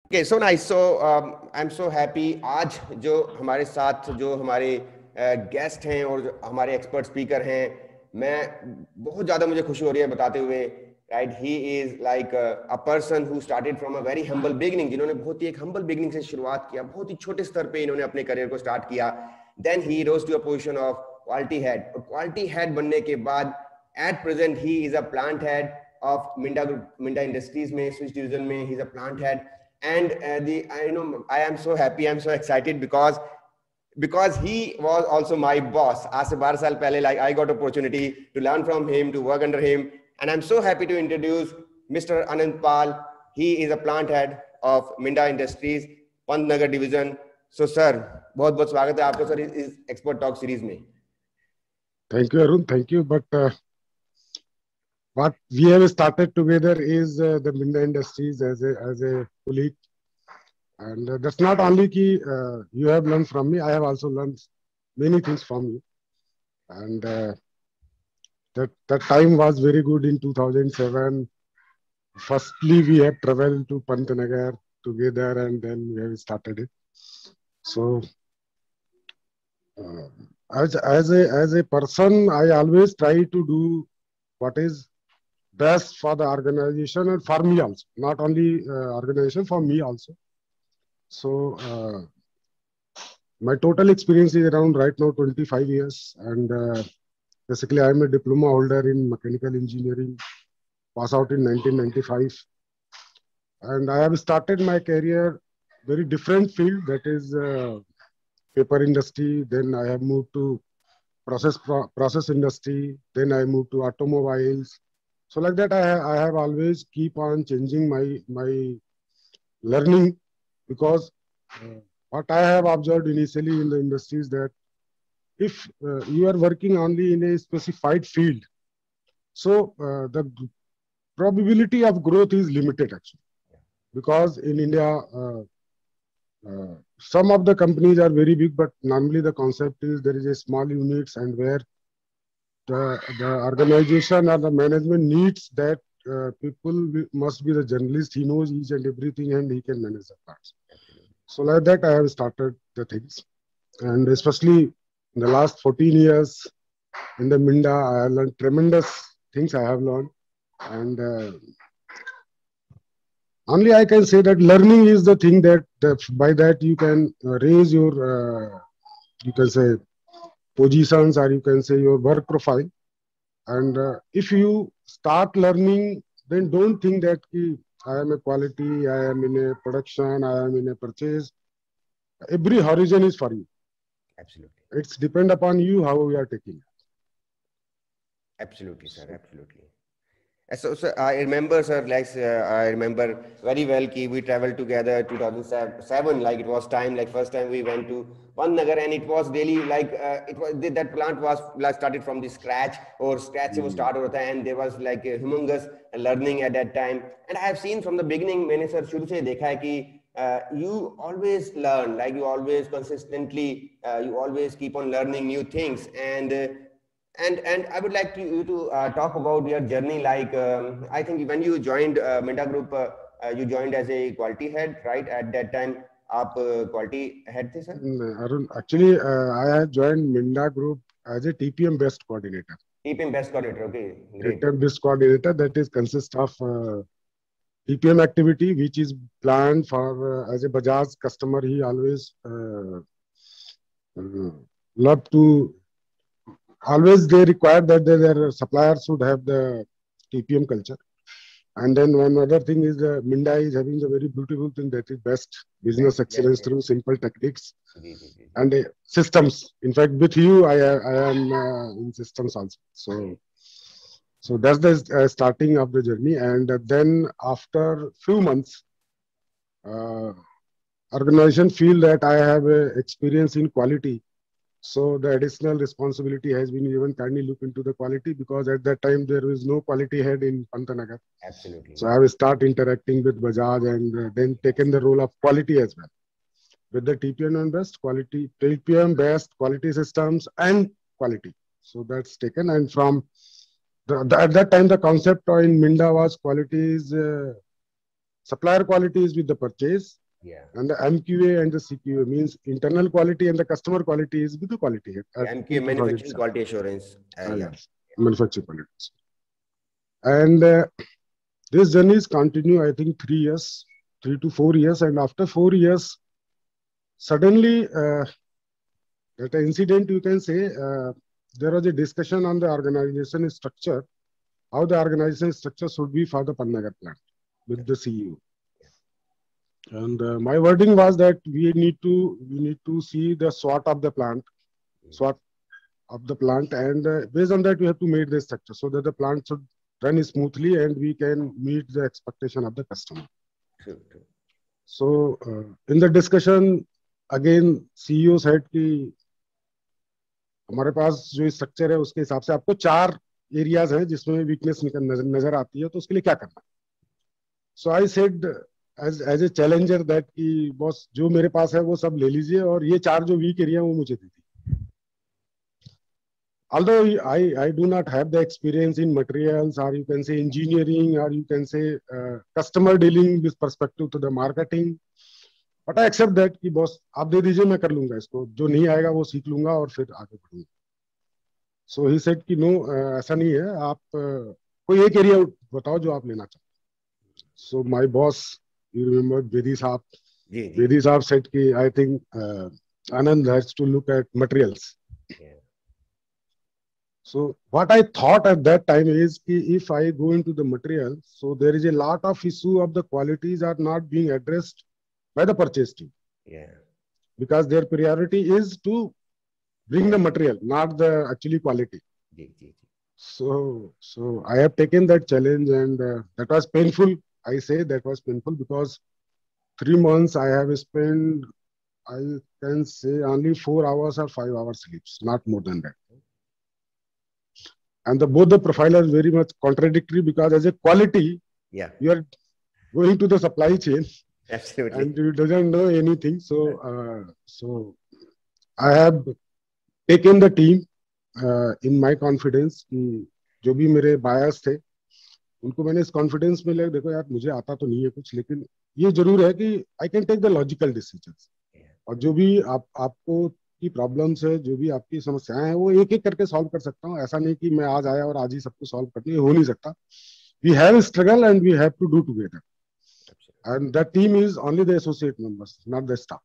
Okay, so nice. So I'm so happy. आज जो हमारे साथ जो हमारे गेस्ट हैं और जो हमारे एक्सपर्ट स्पीकर हैं, मैं बहुत ज़्यादा मुझे खुशी हो रही है बताते हुए, right? He is like a person who started from a very humble beginning, जिन्होंने बहुत ही एक हम्बल बिगनिंग से शुरुआत किया, बहुत ही छोटे स्तर पे इन्होंने अपने करियर को स्टार्ट किया. Then he rose to a position of quality head, और क्वालिटी हेड बनने के बाद at present he is a plant head of Minda group, Minda industries में, स्विच डिवीजन में he is a plant head. And I am so happy, I'm so excited because he was also my boss. आज से 12 साल पहले, like I got opportunity to learn from him, to work under him, and I'm so happy to introduce Mr. Anand Pal. He is a plant head of Minda Industries, Pantnagar division. So sir, बहुत बहुत स्वागत है आपका sir इस expert talk series में. Thank you, Arun. Thank you. But what we have started together is the Minda Industries as a colleague, and that's not only ki you have learned from me. I have also learned many things from you, and that time was very good in 2007. Firstly, we have traveled to Pantnagar together, and then we have started it. So, uh, as a person, I always try to do what is best for the organization and for me also, not only organization, for me also. So my total experience is around right now 25 years, and basically I'm a diploma holder in mechanical engineering, pass out in 1995, and I have started my career very different field, that is paper industry. Then I have moved to process industry. Then I moved to automobiles. So like that, I have always keep on changing my learning, because what I have observed initially in the industry is that if you are working only in a specified field, so the probability of growth is limited actually, because in India, some of the companies are very big, but normally the concept is there is a small units, and where the organization or the management needs that people must be the journalist. He knows each and everything, and he can manage the parts. So like that, I have started the things, and especially in the last 14 years in the Minda, I have learned tremendous things. I have learned, and only I can say that learning is the thing that by that you can raise your you can say positions, or you can say your work profile. And if you start learning, then don't think that I am a quality, I am in a production, I am in a purchase. Every horizon is for you. Absolutely. It's depend upon you how we are taking. Absolutely, sir. Absolutely. So I remember, sir, like I remember very well कि we traveled together 2007, like it was time, like first time we went to Pantnagar, and it was really like it was that plant was like started from the scratch, or scratch से वो start हो रहा था, and there was like a humongous learning at that time. And I have seen from the beginning, मैंने sir शुरू से देखा है कि you always learn, like you always consistently, you always keep on learning new things. And I would like you to talk about your journey. Like I think when you joined Minda Group, you joined as a quality head, right? At that time, आप quality head थे sir? Arun, actually, I have joined Minda Group as a TPM best coordinator. TPM best coordinator, okay, great. TPM best coordinator, that is consist of TPM activity, which is planned for as a Bajaj customer. He always love to, always they require that their suppliers should have the TPM culture. And then one other thing is Minda is having the very beautiful thing, that is best business excellence through simple techniques and systems. In fact, with you, I am in systems also. So that's the starting of the journey. And then after few months, organization feel that I have experience in quality. So the additional responsibility has been given, kindly look into the quality, because at that time there was no quality head in Pantnagar. Absolutely. So I will start interacting with Bajaj, and then taken the role of quality as well. With the TPM and best quality, TPM best quality systems and quality. So that's taken, and from at that time the concept in Minda was quality is supplier quality is with the purchase, Yeah. And the MQA and the CQA means internal quality and the customer quality is with the quality head MQA, in the project. manufacturing quality assurance. Yeah. Yes, manufacturing quality. And this journey is continue, I think 3 years, 3 to 4 years. And after 4 years, suddenly, at an incident, you can say, there was a discussion on the organization structure, how the organization structure should be for the Pantnagar plant with the CEO. And my wording was that we need to see the SWOT of the plant, and based on that we have to make the structure so that the plant should run smoothly and we can meet the expectation of the customer. True. So in the discussion, again CEO said कि हमारे पास जो structure है उसके हिसाब से आपको 4 areas हैं जिसमें वीकनेस नजर आती है, तो उसके लिए क्या करना है. So I said as a challenger that कि बॉस जो मेरे पास है वो सब ले लीजिए और ये 4 जो वीक एरिया वो मुझे दे दीजिए. Although I do not have the experience in materials, or you can say engineering, or you can say customer dealing with perspective to the marketing, but I accept that कि boss आप दे दीजिए मैं कर लूंगा इसको, जो नहीं आएगा वो सीख लूंगा और फिर आगे बढ़ूंगा. सो ही सेड कि नो, ऐसा नहीं है, आप कोई एक एरिया बताओ जो आप लेना चाहते. So my boss, you remember Bedi साहब सेड कि I think Anand has to look at materials. So what I thought at that time is if I go into the material, so there is a lot of issue of the qualities are not being addressed by the purchase team. Yeah. Because their priority is to bring the material, not the actually quality. So I have taken that challenge, and that was painful. I say that was painful because 3 months I have spent, I can say only 4 hours or 5 hours sleeps, not more than that. And both the profile are very much contradictory because as a quality, you are going to the supply chain. Absolutely. And you doesn't know anything. So I have taken the team in my confidence. जो भी मेरे बायस थे उनको मैंने इस confidence में ले, देखो यार मुझे आता तो नहीं है कुछ, लेकिन ये जरूर है कि I can take the logical decisions. और जो भी आपको की प्रॉब्लम्स है, जो भी आपकी समस्याएं हैं, वो एक एक करके सॉल्व कर सकता हूँ. ऐसा नहीं कि मैं आज आया और आज ही सबको सॉल्व करनी, हो नहीं सकता. We have struggle and we have to do together, and the team is only the associate members, not the staff.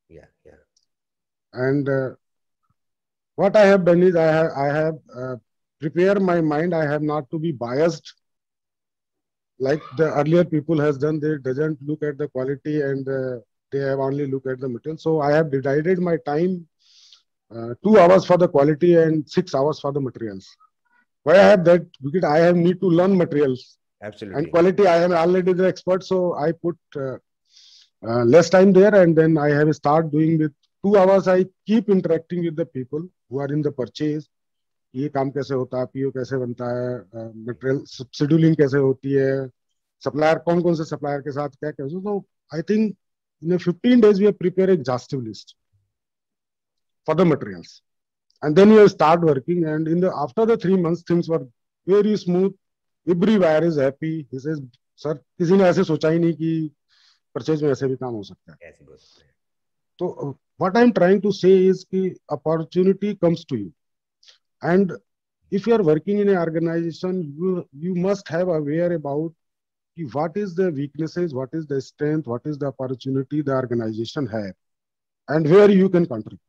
And what I have done is I have prepared my mind. I have not to be biased like the earlier people has done. They doesn't look at the quality and they have only look at the material. So I have divided my time 2 hours for the quality and 6 hours for the materials. Why I have that? Because I have need to learn materials. Absolutely. And quality, I am already the expert. So I put less time there, and then I have start doing with 2 hours. I keep interacting with the people who are in the purchase. ये काम कैसे होता है, PO कैसे बनता है, material scheduling कैसे होती है, सप्लायर कौन कौन से सप्लायर के साथ क्या कैसे. तो I think in 15 days we have prepared an exhaustive list for the materials, and then we start working, and after the 3 months things were very smooth. Every buyer is happy. He says, sir, किसी ने ऐसे सोचा ही नहीं कि purchase में ऐसे भी काम हो सकता है. तो what I am trying to say is कि opportunity comes to you, and if you are working in an organization, you must have aware about what is the weaknesses, what is the strength, what is the opportunity the organization has, and where you can contribute.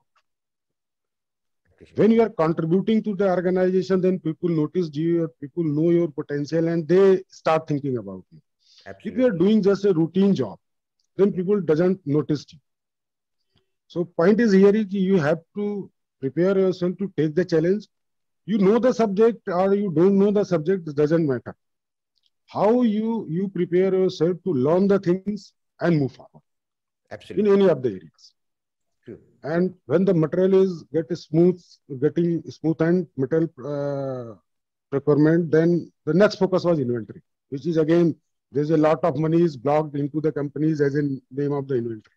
When you are contributing to the organization, then people notice you, people know your potential, and they start thinking about you. Absolutely. If you are doing just a routine job, then people doesn't notice you. So point is here is you have to prepare yourself to take the challenge. You know the subject or you don't know the subject, it doesn't matter. How you prepare yourself to learn the things and move forward. Absolutely. In any of the areas. True. And when the material is getting smooth and material procurement, then the next focus was inventory, which is again, there's a lot of money is blocked into the companies as in name of the inventory.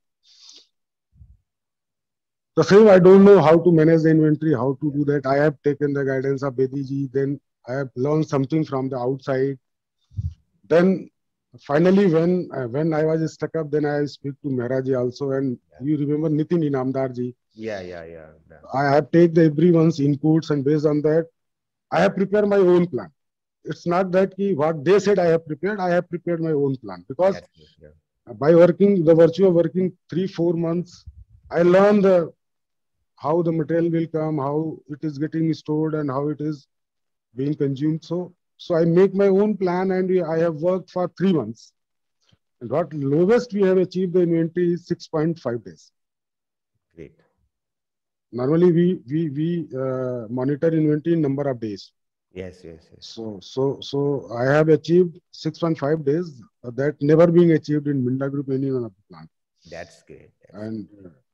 The same, I don't know how to manage the inventory, how to do that. I have taken the guidance of Bediji, then I have learned something from the outside. Then finally, when I was stuck up, then I speak to Mehraji also, and you remember Nitin Inamdar ji. Yeah. I have take the everyone's inputs, and based on that, I have prepared my own plan. It's not that what they said I have prepared my own plan, because That's good. Yeah. by working, the virtue of working 3-4 months, I learned how the material will come, how it is getting stored, and how it is being consumed. So I make my own plan, and I have worked for 3 months. And what lowest we have achieved the inventory is 6.5 days. Great. Normally, we monitor inventory in number of days. Yes. So I have achieved 6.5 days. That never being achieved in Minda Group any one of the plant. That's great. And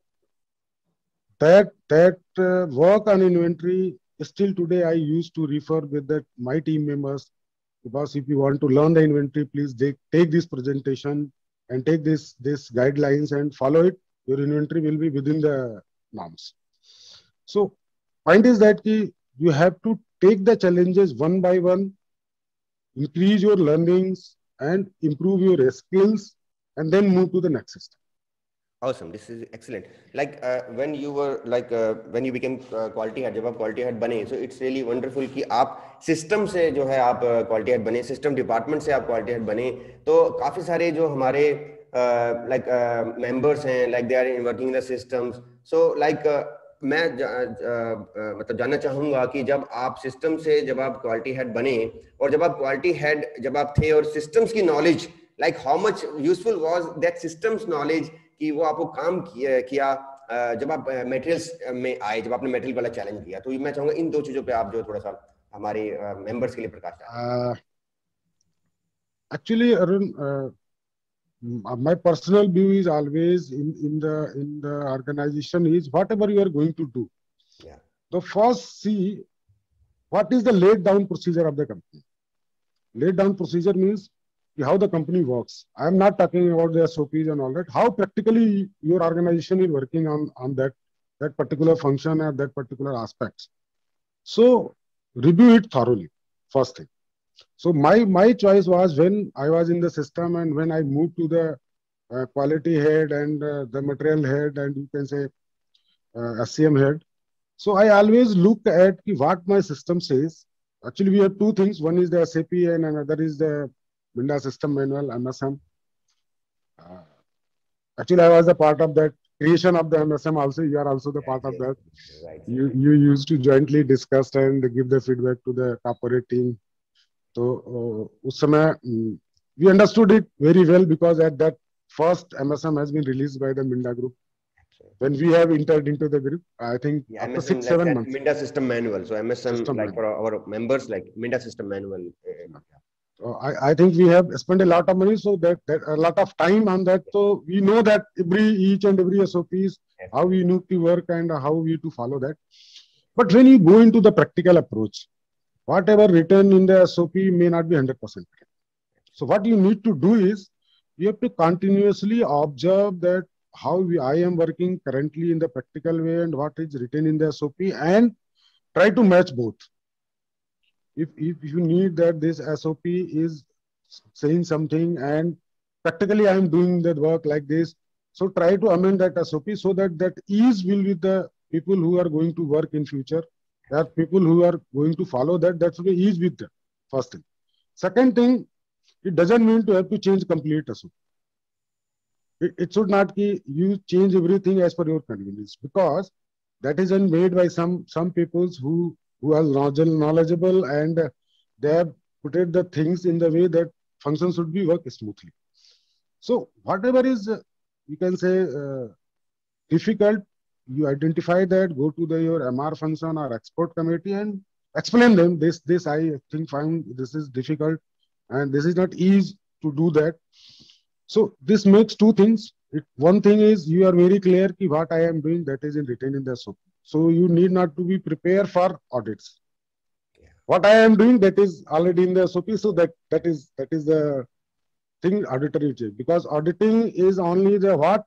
that work on inventory still today I used to refer with that my team members, because if you want to learn the inventory, please take this presentation and take this guidelines and follow it. Your inventory will be within the norms. So point is that you have to take the challenges one by one, increase your learnings and improve your skills, and then move to the next system. Awesome. This is excellent. Like when you were when you became quality head, जब आप quality head बने, so it's really wonderful कि आप system से जो है आप quality head बने, system department से आप quality head बने, तो काफी सारे जो हमारे members हैं, like they are working in the systems. So like मैं मतलब जानना चाहूँगा कि जब आप सिस्टम से जब आप क्वालिटी हेड बने और जब आप क्वालिटी हेड जब आप थे और सिस्टम्स की knowledge like how much useful was that systems knowledge कि वो आपको काम किया जब आप मटेरियल्स में आए, जब आपने मटेरियल वाला चैलेंज किया, तो मैं चाहूँगा इन दो चीज़ों पे आप जो थोड़ा सा हमारे मेंबर्स के लिए प्रकाश डालें. Actually, Arun, my personal view is always in the organization is whatever you are going to do. Yeah. So first see what is the laid down procedure of the company. Laid down procedure means how the company works. I am not talking about the SOPs and all that. How practically your organization is working on that particular function or that particular aspects. So review it thoroughly. First thing. So my choice was when I was in the system and when I moved to the quality head and the material head and you can say SCM head. So I always look at what my system says. Actually, we have two things. One is the SAP and another is the Minda System Manual, MSM. Actually, I was a part of that creation of the MSM also. You are also the part of that. Right. You used to jointly discuss and give the feedback to the corporate team. So we understood it very well because at that first MSM has been released by the Minda Group. When we have entered into the group, I think after MSM, 6-7 months. Minda System Manual. So MSM system like manual. For our members, like Minda System Manual. I think we have spent a lot of money, so that a lot of time on that. So we know that each and every SOPs, how we need to work and how we to follow that. But when you go into the practical approach, whatever written in the SOP may not be 100%. So what you need to do is you have to continuously observe that how I am working currently in the practical way and what is written in the SOP and try to match both. If you need that this SOP is saying something and practically I am doing that work like this, so try to amend that SOP so that ease will be the people who are going to work in future. There are people who are going to follow that. That should be ease with them. First thing. Second thing, it doesn't mean to have to change complete SOP. It should not be you change everything as per your convenience, because that is made by some people who are knowledgeable and they have put the things in the way that functions should be work smoothly. So whatever is you can say difficult, you identify that, go to your MR function or export committee and explain them this I think fine, this is difficult and this is not easy to do that. So this makes two things. One thing is you are very clear ki what I am doing, that is written in the SOP. So you need not to be prepared for audits. Yeah. What I am doing, that is already in the SOP. So that is the thing auditor will check, because auditing is only the what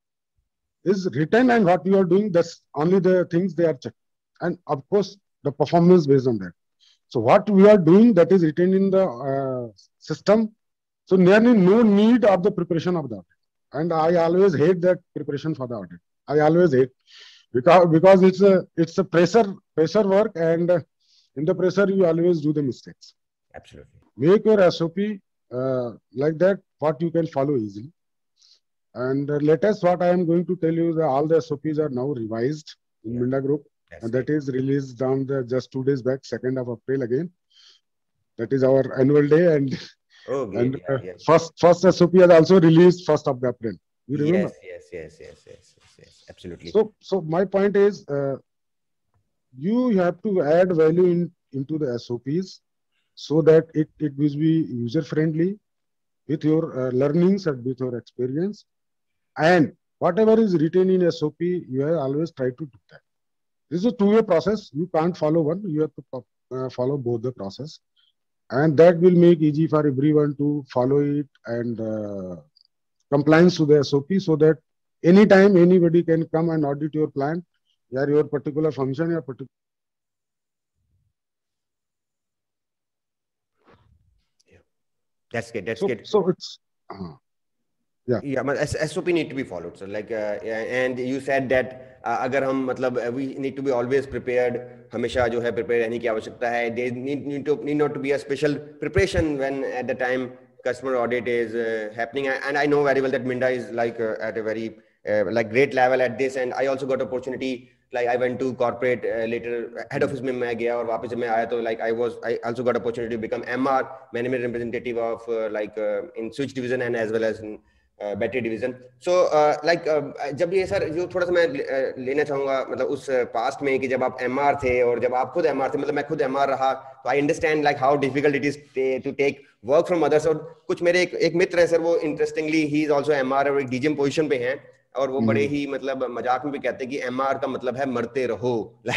is written and what you are doing. That's only the things they are checked, and of course the performance based on that. So what we are doing, that is written in the system. So nearly no need of the preparation of the audit. And I always hate that preparation for the audit. I always hate, because it's a pressure work, and in the pressure you always do the mistakes. Absolutely. Make your SOP like that, what you can follow easily. And latest, what I am going to tell you, that all the SOPs are now revised in Minda Group, and that is released on the just 2 days back, 2nd of April again. That is our annual day, and first SOP has also released 1st of April. You remember? Yes. Absolutely. So my point is, you have to add value into the SOPs so that it will be user friendly with your learnings and with your experience. And whatever is written in SOP, you have always try to do that. This is a two-way process. You can't follow one. You have to follow both the process. And that will make easy for everyone to follow it and compliance to the SOP, so that anytime anybody can come and audit your plant, your particular function, your particular. Yeah. That's good. So it's. SOP need to be followed, sir. Like, and you said that अगर हम मतलब we need to be always prepared. हमेशा जो है prepared रहने की आवश्यकता है. There need not to be a special preparation when at the time customer audit is happening. And I know very well that Minda is like at a very like great level at this. And I also got opportunity. Like I went to corporate later head office में मैं गया और वापस जब मैं आया तो like I also got opportunity to become MR, management representative of in switch division and as well as in battery division. So like जब ये सर जो थोड़ा सा मैं लेना चाहूंगा मतलब उस पास्ट में कि जब आप एमआर थे और जब आप खुद एमआर थे, मतलब मैं खुद एमआर रहा, तो I understand like how difficult it is to take work from others. और कुछ मेरे एक मित्र हैं सर, वो interestingly he is also MR और एक डीजीएम पोजीशन पे हैं, और वो बड़े ही मतलब मजाक में भी कहते हैं कि एमआर का मतलब है मरते रहो.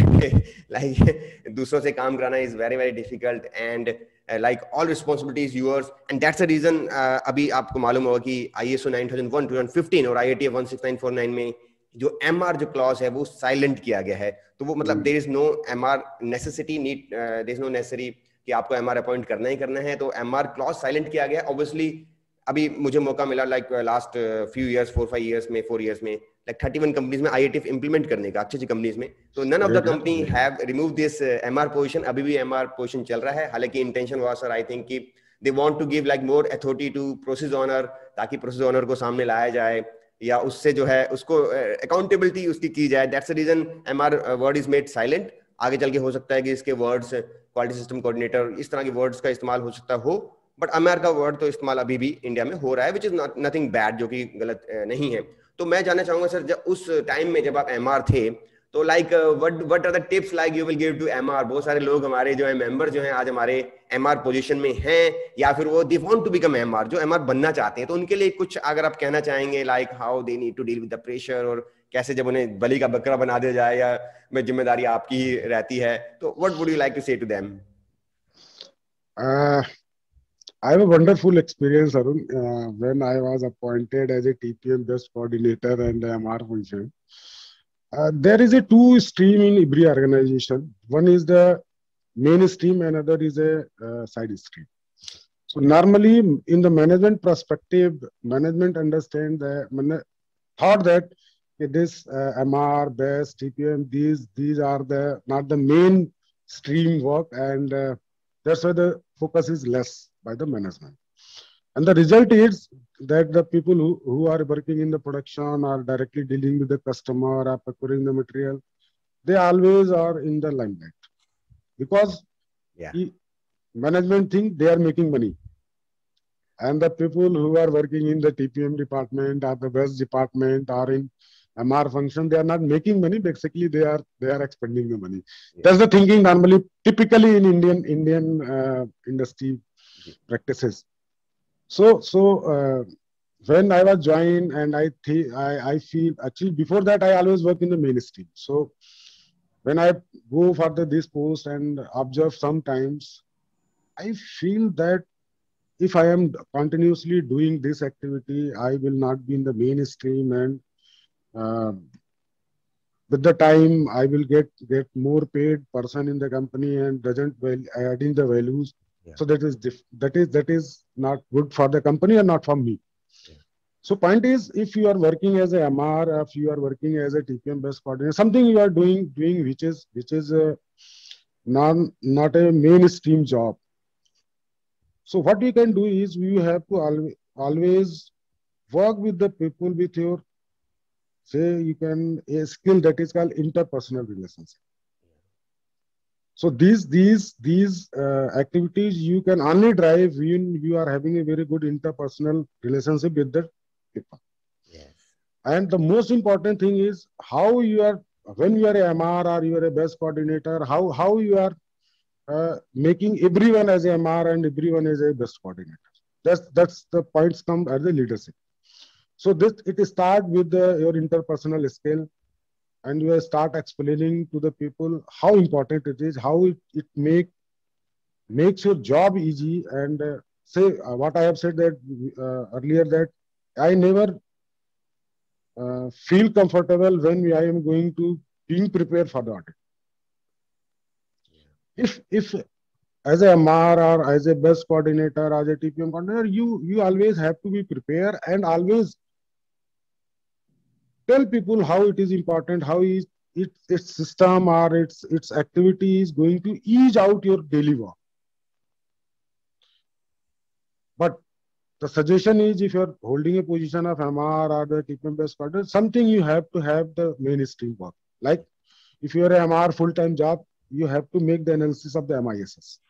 लाइक दूसरों से काम कराना is very very difficult and like all responsibility is yours, and that's the reason अभी आपको मालूम होगा कि ISO 9001 2015 और IATF 16949 में जो MR जो क्लॉज है वो साइलेंट किया गया है. तो वो मतलब there is no MR necessity need there is no necessary कि आपको MR अपॉइंट करना ही करना है, तो MR क्लॉज साइलेंट किया गया. ऑब्वियसली अभी मुझे मौका मिला like last few years 4 years में लाइक 31 कंपनीज में IATF इंप्लीमेंट करने का, अच्छी कंपनीज में. तो none of the company have remove this MR position. अभी भी MR पोजीशन चल रहा है. हालांकि intention was sir I think कि they want to give like more authority to process owner, ताकि प्रोसेस ओनर को सामने लाया जाए या उससे जो है उसको अकाउंटेबिलिटी उसकी की जाए. That's the reason MR word is made silent. आगे चल के हो सकता है कि इसके वर्ड्स क्वालिटी सिस्टम कोऑर्डिनेटर इस तरह के वर्ड्स का इस्तेमाल हो सकता हो, बट एमआर का वर्ड तो इस्तेमाल अभी भी इंडिया में हो रहा है, विच इज नथिंग बैड, जो कि गलत नहीं है. तो मैं जानना चाहूंगा सर, जब उस टाइम में जब आप एमआर थे तो like what are the tips like you will give to MR. बहुत सारे लोग हमारे जो है मेंबर जो हैं आज हमारे एमआर पोजीशन में हैं, या फिर वो they want to become MR, जो एमआर बनना चाहते हैं, तो उनके लिए कुछ अगर आप कहना चाहेंगे like how they need to deal with the pressure, और कैसे जब उन्हें बलि का बकरा बना दिया जाए या में जिम्मेदारी आपकी ही रहती है, तो what would you like to say to them? I have a wonderful experience, Arun. When I was appointed as a TPM best coordinator and MR function, there is a two stream in every organization. One is the main stream, another is a side stream. So normally, in the management perspective, management understand thought that this MR, best TPM, these are not the main stream work, and that's why the focus is less by the management. And the result is that the people who are working in the production or directly dealing with the customer or procuring the material, they always are in the limelight, because management think they are making money. And the people who are working in the TPM department or the best department or in MR function, they are not making money. Basically, they are expending the money. That's the thinking normally, typically in Indian industry practices. So when I was joined, and I feel actually before that I always work in the mainstream. So when I go for this post and observe sometimes, I feel that if I am continuously doing this activity, I will not be in the mainstream, and with the time I will get more paid person in the company and doesn't adding the values. So that is not good for the company and not for me. So point is, if you are working as a MR, if you are working as a TPM based coordinator, something you are doing which is not a mainstream job. So what you can do is you have to always work with the people with your, say, you can a skill that is called interpersonal relationship. So these activities you can only drive when you are having a very good interpersonal relationship with the people. Yes. And the most important thing is how you are, when you are a MR or you are a best coordinator, how you are making everyone as a MR and everyone as a best coordinator. That's the points come as the leadership. So it start with your interpersonal skill, and you start explaining to the people how important it is, how it makes your job easy. And say what I have said that earlier, that I never feel comfortable when I am going to being prepared for the audit. If as a MR or as a best coordinator, as a TPM coordinator, you always have to be prepared and always tell people how it is important, how is its system or its activity is going to ease out your daily work. But the suggestion is, if you're holding a position of MR or the TPM based coordinator, something you have to have the mainstream work. Like if you're a MR full-time job, you have to make the analysis of the MISS.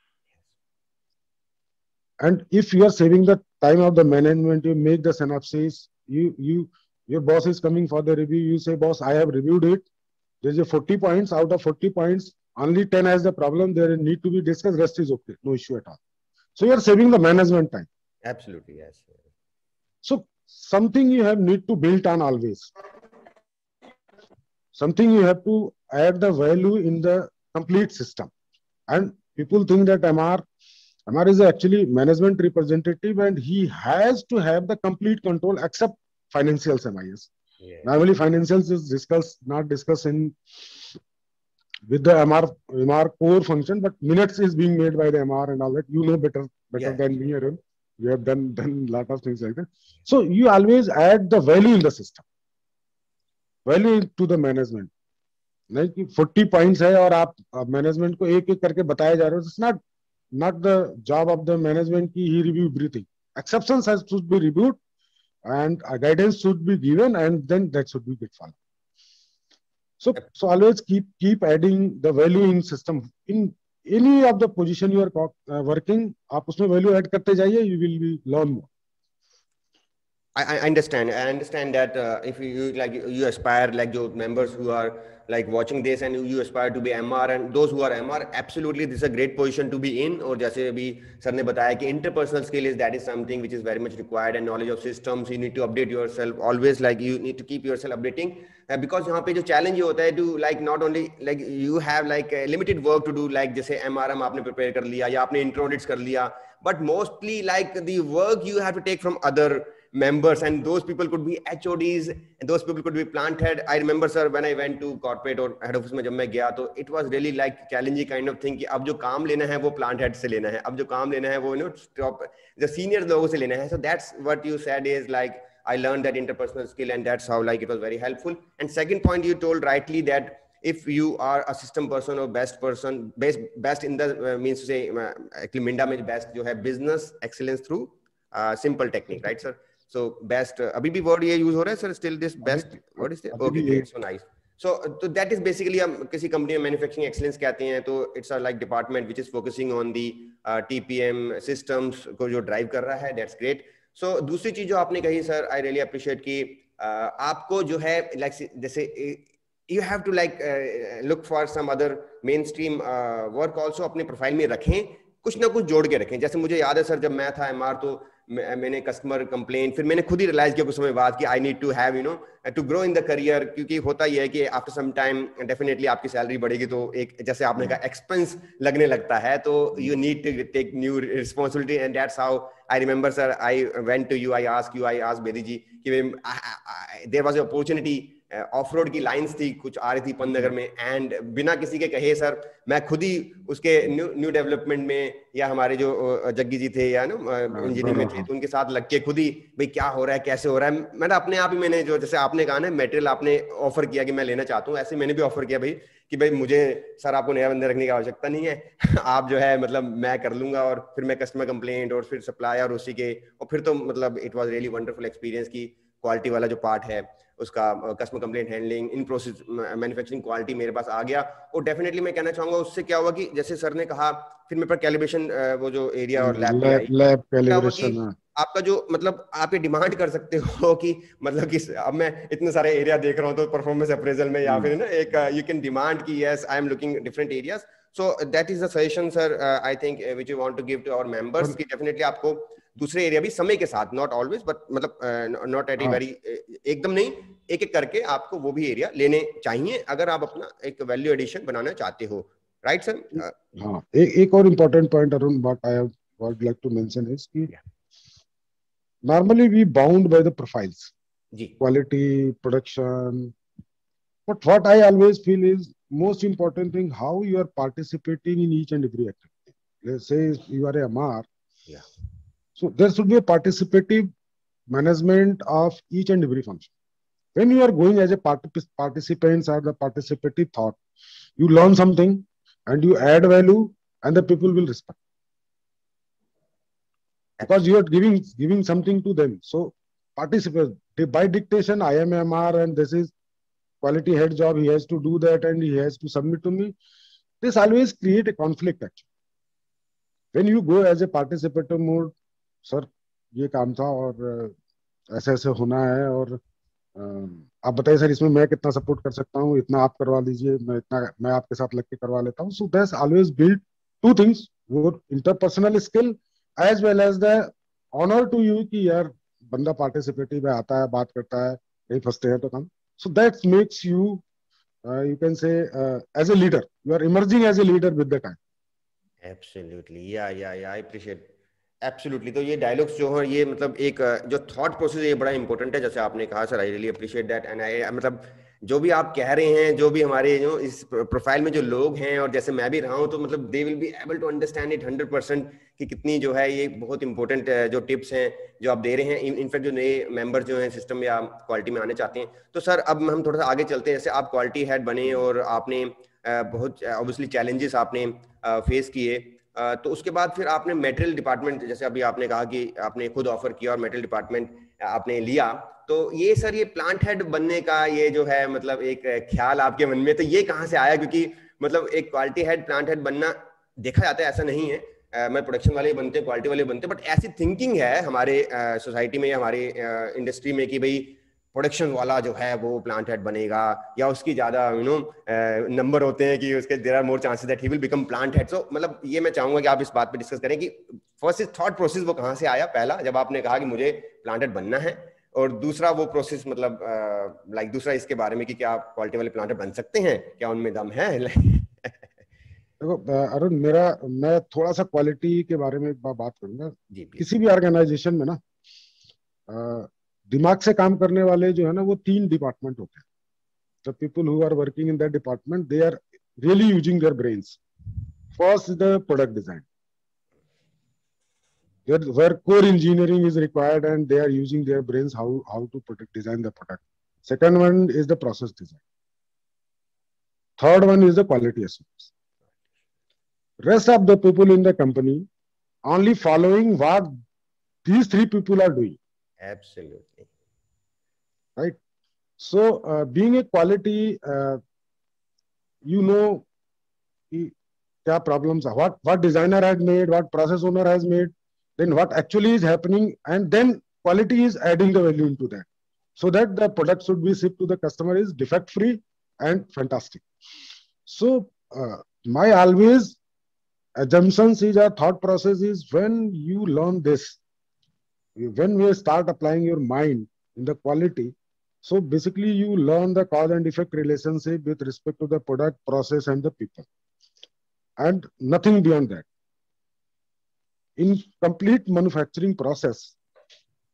And if you are saving the time of the management, you make the synopsis, your boss is coming for the review, you say, boss, I have reviewed it. There's a 40 points. Out of 40 points, only 10 has the problem. There need to be discussed. Rest is okay. No issue at all. So you are saving the management time. Absolutely, yes. So something you have need to build on always. Something you have to add the value in the complete system. And people think that MR is actually management representative and he has to have the complete control except financials MIS. Yeah. Normally financials is not discussed in with the MR core function, but minutes is being made by the MR and all that. You know better than me, Arun. You have done a lot of things like that. So you always add the value in the system, value to the management. नहीं कि 40 points है और आप management को एक एक करके बताया जा रहे हो. It's not the job of the management कि he review everything. Exceptions should be reviewed and guidance should be given, and then that should be get followed. So always keep adding the value in system. In any of the position you are working, आप उसमें value add करते जाइए, you will be learn more. I understand. I understand that if you aspire, like your members who are like watching this and you aspire to be MR, and those who are MR, absolutely this is a great position to be in. और जैसे अभी sir ने बताया कि interpersonal skill is something which is very much required, and knowledge of systems, you need to update yourself always, like you need to keep yourself updating because यहाँ पे जो challenge ये होता है to like not only like you have like limited work to do, like जैसे MRM आपने prepare कर लिया या आपने intro audits कर लिया, but mostly like the work you have to take from other members, and those people could be HODs and those people could be plant head. I remember sir when I went to corporate और head office में जब मैं गया तो it was really like challenging kind of thing कि अब जो काम लेना है वो plant head से लेना है, अब जो काम लेना है वो top the senior लोगों से लेना है. So that's what you said is like I learned that interpersonal skill, and that's how like it was very helpful. And second point you told rightly that if you are a system person or best person, best in the means to say actually Minda में best जो है business excellence through simple technique, right sir? So best अभी भी word ये use हो रहा है sir, still this best what is it? Okay, great, so nice. So that is basically हम किसी company में manufacturing excellence कहते हैं, तो it's a like department which is focusing on the TPM systems को जो drive कर रहा है, that's great. So दूसरी चीज जो आपने कही sir, I really appreciate कि आपको जो है like जैसे you have to like look for some other mainstream work also अपने प्रोफाइल में रखें, कुछ ना कुछ जोड़ के रखें. जैसे मुझे याद है सर जब मैं था MR तो मैंने कस्टमर कंप्लेन, फिर मैंने खुद ही रियलाइज किया कुछ समय बाद कि I need to have you know to grow in the career, क्योंकि होता ही है कि आफ्टर सम टाइम डेफिनेटली आपकी सैलरी बढ़ेगी तो एक जैसे आपने कहा एक्सपेंस लगने लगता है, तो you need to take new responsibility. And that's how I remember sir I went to you, I ask Bedi ji कि there was a opportunity, off road की लाइंस थी कुछ आ रही थी पंतनगर में, एंड बिना किसी के कहे सर मैं खुद ही उसके न्यू डेवलपमेंट में, या हमारे जो जग्गी जी थे या ना इंजीनियरिंग में थे, तो उनके साथ लग के खुद ही भाई क्या हो रहा है कैसे हो रहा है, मैंने अपने आप ही मैंने जो जैसे आपने कहा ना मटेरियल आपने ऑफर किया कि मैं लेना चाहता हूँ, ऐसे मैंने भी ऑफर किया भाई कि भाई मुझे सर आपको नया बंदे रखने की आवश्यकता नहीं है आप जो है मतलब मैं कर लूंगा, और फिर मैं कस्टमर कंप्लेंट और फिर सप्लायर उसी के, और फिर तो मतलब it was really wonderful experience की क्वालिटी वाला जो पार्ट है उसका, customer complaint handling, in process manufacturing quality मेरे पास आ गया। और डेफिनेटली मैं कहना चाहूंगा उससे क्या हुआ कि जैसे सर ने कहा फिर मेरे पर कैलिब्रेशन वो जो एरिया और लैब भी आई, लैब क्या हुआ कि कैलिब्रेशन आपका जो मतलब आप ये डिमांड कर सकते हो कि मतलब कि अब मैं इतने सारे एरिया देख रहा हूँ तो परफॉर्मेंस अप्रेजल में या फिर ना एक यू कैन डिमांड कि yes I am looking different areas, so that is the suggestion sir I think which we want to give to our members कि डेफिनेटली आपको दूसरे एरिया भी समय के साथ, नॉट ऑलवेज बट मतलब नॉट एट ए वेरी एकदम नहीं, एक एक करके आपको वो भी एरिया लेने चाहिए अगर आप अपना एक वैल्यू एडिशन बनाना चाहते हो, राइट सर? हाँ, एक और important point Arun what I would like to mention is कि normally we bound by the profiles, जी quality, production, but what I always feel is most important thing how you are participating in each and every activity. Let's say you are a MR, yeah, so there should be a participative management of each and every function. When you are going as a participants or the participative thought, you learn something and you add value and the people will respect because you are giving something to them. So participate by dictation. I am MR and this is quality head job. He has to do that and he has to submit to me. This always create a conflict actually. When you go as a participative mode, sir, ये काम था और ऐसे ऐसे होना है और आप बताइए सर इसमें मैं कितना सपोर्ट कर सकता हूँ, इतना आप करवा लीजिए, मैं आपके साथ लग के करवा लेता हूँ. So that's always build two things, वो interpersonal skill as well as the honour to you कि यार बंदा पार्टिसिपेटिव है, आता है, बात करता है, कहीं फंसते हैं तो काम. So that makes you you can say as a leader, you are emerging as a leader with the time. Absolutely, yeah I appreciate absolutely. तो ये डायलॉग्स जो हैं ये मतलब एक जो थॉट प्रोसेस है ये बड़ा इंपॉर्टेंट है, जैसे आपने कहा sir, I really appreciate that. And I मतलब जो भी आप कह रहे हैं, जो भी हमारे जो इस प्रोफाइल में जो लोग हैं और जैसे मैं भी रहा हूँ, तो मतलब they will be able to understand it 100% कि कितनी जो है ये बहुत इंपॉर्टेंट जो टिप्स हैं जो आप दे रहे हैं. इनफैक्ट जो नए मेंबर जो हैं सिस्टम या क्वालिटी में आने चाहते हैं, तो सर अब हम थोड़ा सा आगे चलते हैं. जैसे आप क्वालिटी हेड बने और आपने बहुत ऑब्वियसली चैलेंजेस आपने फेस किए, तो उसके बाद फिर आपने मटेरियल डिपार्टमेंट, जैसे अभी आपने कहा कि आपने खुद ऑफर किया और मटेरियल डिपार्टमेंट आपने लिया, तो ये सर ये प्लांट हेड बनने का ये जो है मतलब एक ख्याल आपके मन में, तो ये कहाँ से आया? क्योंकि मतलब एक क्वालिटी हेड प्लांट हेड बनना देखा जाता है, ऐसा नहीं है मैं प्रोडक्शन वाले बनते, क्वालिटी वाले बनते, बट ऐसी थिंकिंग है हमारे सोसाइटी में या हमारे इंडस्ट्री में कि भाई प्रोडक्शन वाला जो है वो प्लांट हेड बनेगा, या उसकी ज्यादा नंबर होते हैं कि उसके there are more chances that he will become plant head. So मतलब ये मैं चाहूंगा कि आप इस बात पे डिस्कस करें कि फर्स्ट इज थॉट प्रोसेस वो कहाँ से आया, पहला जब आपने कहा कि मुझे प्लांट हेड बनना है, और दूसरा वो प्रोसेस मतलब लाइक दूसरा इसके बारे में कि क्या आप क्वालिटी वाले प्लांट हेड बन सकते हैं, क्या उनमें दम है? देखो अरुण, मैं थोड़ा सा क्वालिटी के बारे में एक बात करूंगा. जी किसी भी ऑर्गेनाइजेशन में ना दिमाग से काम करने वाले जो है ना वो 3 डिपार्टमेंट होते हैं. The people who are working in that department they are really using their brains. First the product design, where core engineering is required and they are using their brains how to design the product. Second one is the process design. Third one is the quality assurance. Rest of the people in the company only following what these 3 people are doing. Absolutely. Right. So being a quality, you know क्या problems are, what designer has made, what process owner has made, then what actually is happening, and then quality is adding the value into that so that the product should be shipped to the customer is defect free and fantastic. So my always assumptions is our thought process is when you learn this, when we start applying your mind in the quality, so basically you learn the cause and effect relationship with respect to the product, process and the people, and nothing beyond that. In complete manufacturing process,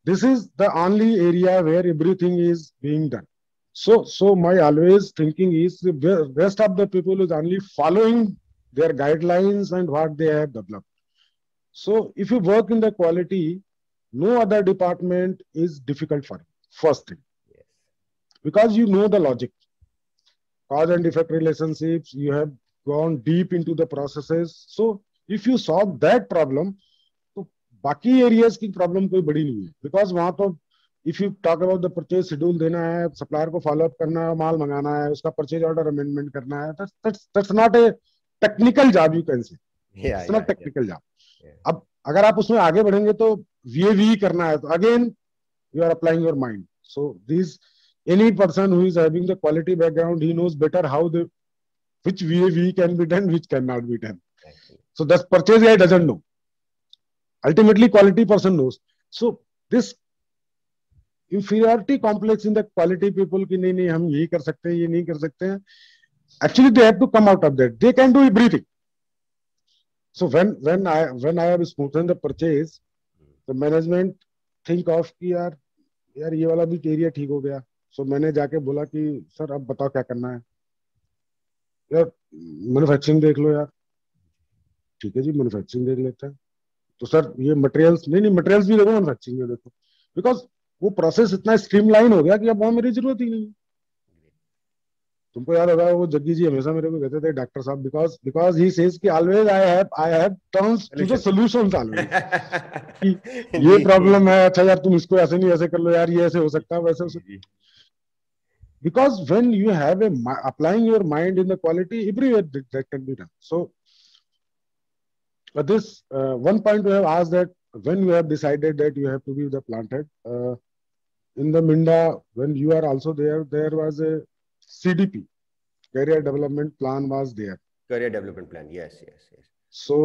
this is the only area where everything is being done. So my always thinking is the rest of the people is only following their guidelines and what they have developed. So if you work in the quality, no other department is difficult for you. First thing, Yes. because you know the logic, cause and effect relationships, you have gone deep into the processes. So if you solve that problem, तो बाकी areas की problem कोई बड़ी नहीं है, because वहां तो if you talk about the purchase schedule देना है, सप्लायर को फॉलो अप करना है, माल मंगाना है, उसका परचेज ऑर्डर अमेंडमेंट करना है, that's not a technical job, you can say it's not technical job. अब अगर आप उसमें आगे बढ़ेंगे तो वीएवी करना है, तो again you are applying your mind. So this any person who is having the quality background, he knows better how the which VAV can be done, which cannot be done. So the purchase guy doesn't know. Ultimately, quality person knows. So this inferiority complex in the quality people ki nahi hum yehi kar sakte hain, ye nahi kar sakte hain. Actually, they have to come out of that. They can do everything. So when I have smoothened the purchase, the management think of कि यार ये वाला भी area ठीक हो गया. सो मैंने जाके बोला कि सर अब बताओ क्या करना है. यार मैन्युफैक्चरिंग देख लो यार. ठीक है जी, मैन्युफैक्चरिंग देख लेते हैं. तो सर ये मटेरियल्स, नहीं मटेरियल्स भी देखो, मैन्युफैक्चरिंग में देखो, बिकॉज वो प्रोसेस इतना स्ट्रीमलाइन हो गया कि अब वहां मेरी जरूरत ही नहीं. तुमको याद होगा वो जग्गी जी हमेशा मेरे को कहते थे डॉक्टर साहब, बिकॉज ही सेज कि always I have turns to the solutions always. ये प्रॉब्लम है, अच्छा यार तुम इसको ऐसे नहीं ऐसे कर लो यार, ये ऐसे हो सकता है, वैसे हो सकता है. Because when you have applying your mind in the quality, everywhere that can be done. So this one point we have asked, that when you have decided that you have to be the planted in the Minda, when you are also there was a CDP, career development plan was there. Career development plan, yes. So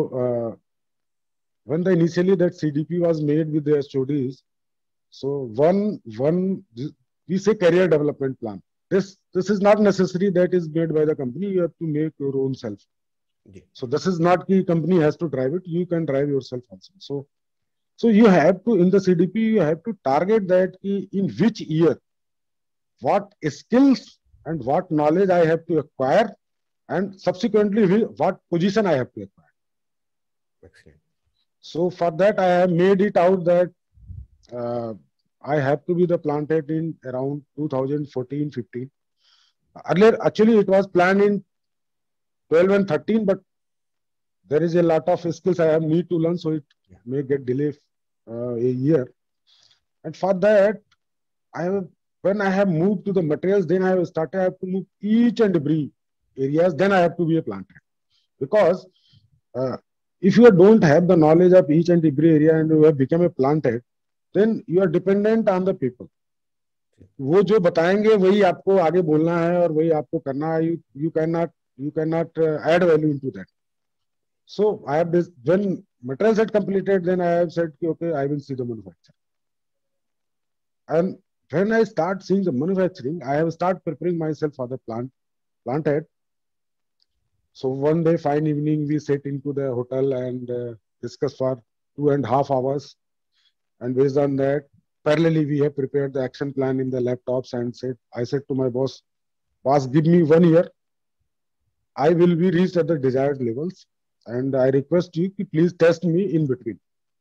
when initially that CDP was made with the HODs, so one we say career development plan. This is not necessary that is made by the company. You have to make your own self. Yeah. So this is not the company has to drive it. You can drive yourself also. So you have to, in the CDP, you have to target that in which year, what skills and what knowledge I have to acquire, and subsequently what position I have to acquire. Excellent. So for that, I have made it out that I have to be the planted in around 2014-15. Earlier, actually, it was planned in 12 and 13, but there is a lot of skills I have need to learn, so it may get delayed a year. And for that, when I have moved to the materials, then I have to move each and every areas. Then I have to be a planter, because if you don't have the knowledge of each and every area and you have become a planter, then you are dependent on the people. वो जो बताएंगे वही आपको आगे बोलना है और वही आपको करना है. You cannot add value into that. So I have this, when materials had completed, then I have said okay, I will see the manufacturing. And when I start seeing the manufacturing, I have started preparing myself for the planted. So one day, fine evening, we sit into the hotel and discuss for 2.5 hours. And based on that, parallelly, we have prepared the action plan in the laptops and I said to my boss, give me 1 year. I will be reached at the desired levels. And I request you to please test me in between.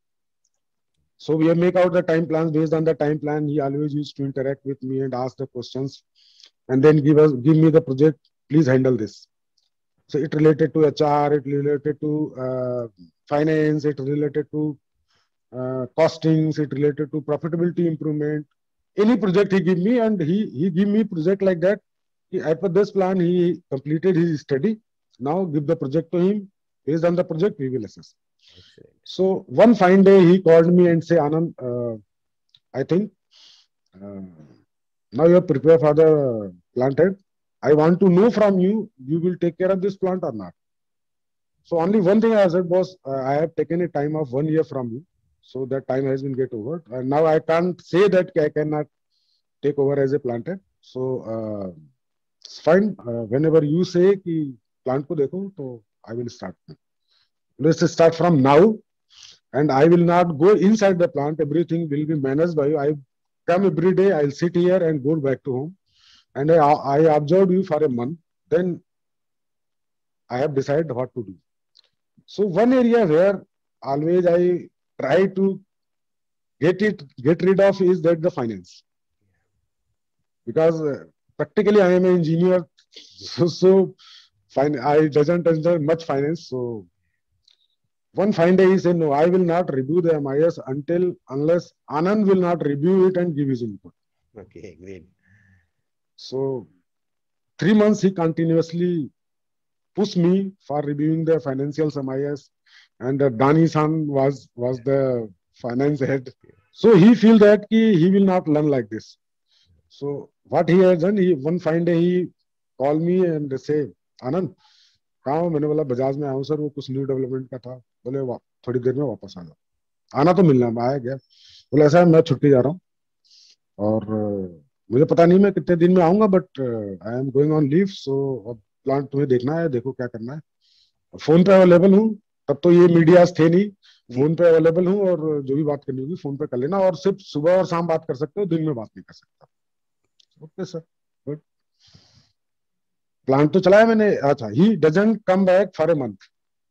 So we have make out the time plans. Based on the time plan, he always used to interact with me and ask the questions. And then give me the project, please handle this. So it related to HR, it related to finance, it related to costings, it related to profitability improvement. Any project he give me, and he give me project like that. As per this plan, he completed his study. Now give the project to him. Based on the project, we will assess. Excellent. So one fine day, he called me and say, Anand, I think now you are prepared for the planted. I want to know from you, you will take care of this plant or not. So only one thing I said was, I have taken a time of 1 year from you. So that time has been get over. And now I can't say that I cannot take over as a planter. So it's fine. Whenever you say कि plant को देखो, तो I will start. Let's start from now. and I will not go inside the plant. Everything will be managed by you. I come every day. I'll sit here and go back to home. And I observed you for a month. Then I have decided what to do. So one area where always I try to get rid of is that the finance, because practically I am an engineer, so I doesn't understand much finance. So one fine day he said, no, I will not review the MIS unless Anand will not review it and give his input. Okay, great. So 3 months he continuously pushed me for reviewing the financials MIS, and Dani San was the finance head. So he feel that he will not learn like this. So what he has done, one fine day he called me and say, Anand, कहाँ हो? मैंने बोला बजाज में आऊँ sir, वो कुछ new development का था। बोले थोड़ी देर में वापस आ जाओ। आना तो मिलना, मैं आया गया। बोले ऐसा है, मैं छुट्टी जा रहा हूँ और मुझे पता नहीं मैं कितने दिन में आऊंगा, but I am going on leave. So अब प्लांट तुम्हें देखना है, देखो क्या करना है। फोन पे अवेलेबल हूँ। तब तो ये मीडियाज थे नहीं, फोन पे अवेलेबल हूँ और जो भी बात करनी होगी फोन पे कर लेना, और सिर्फ सुबह और शाम बात कर सकते हो, दिन में बात नहीं कर सकता। Okay sir, good. प्लांट तो चलाया मैंने। अच्छा, he doesn't come back for a month.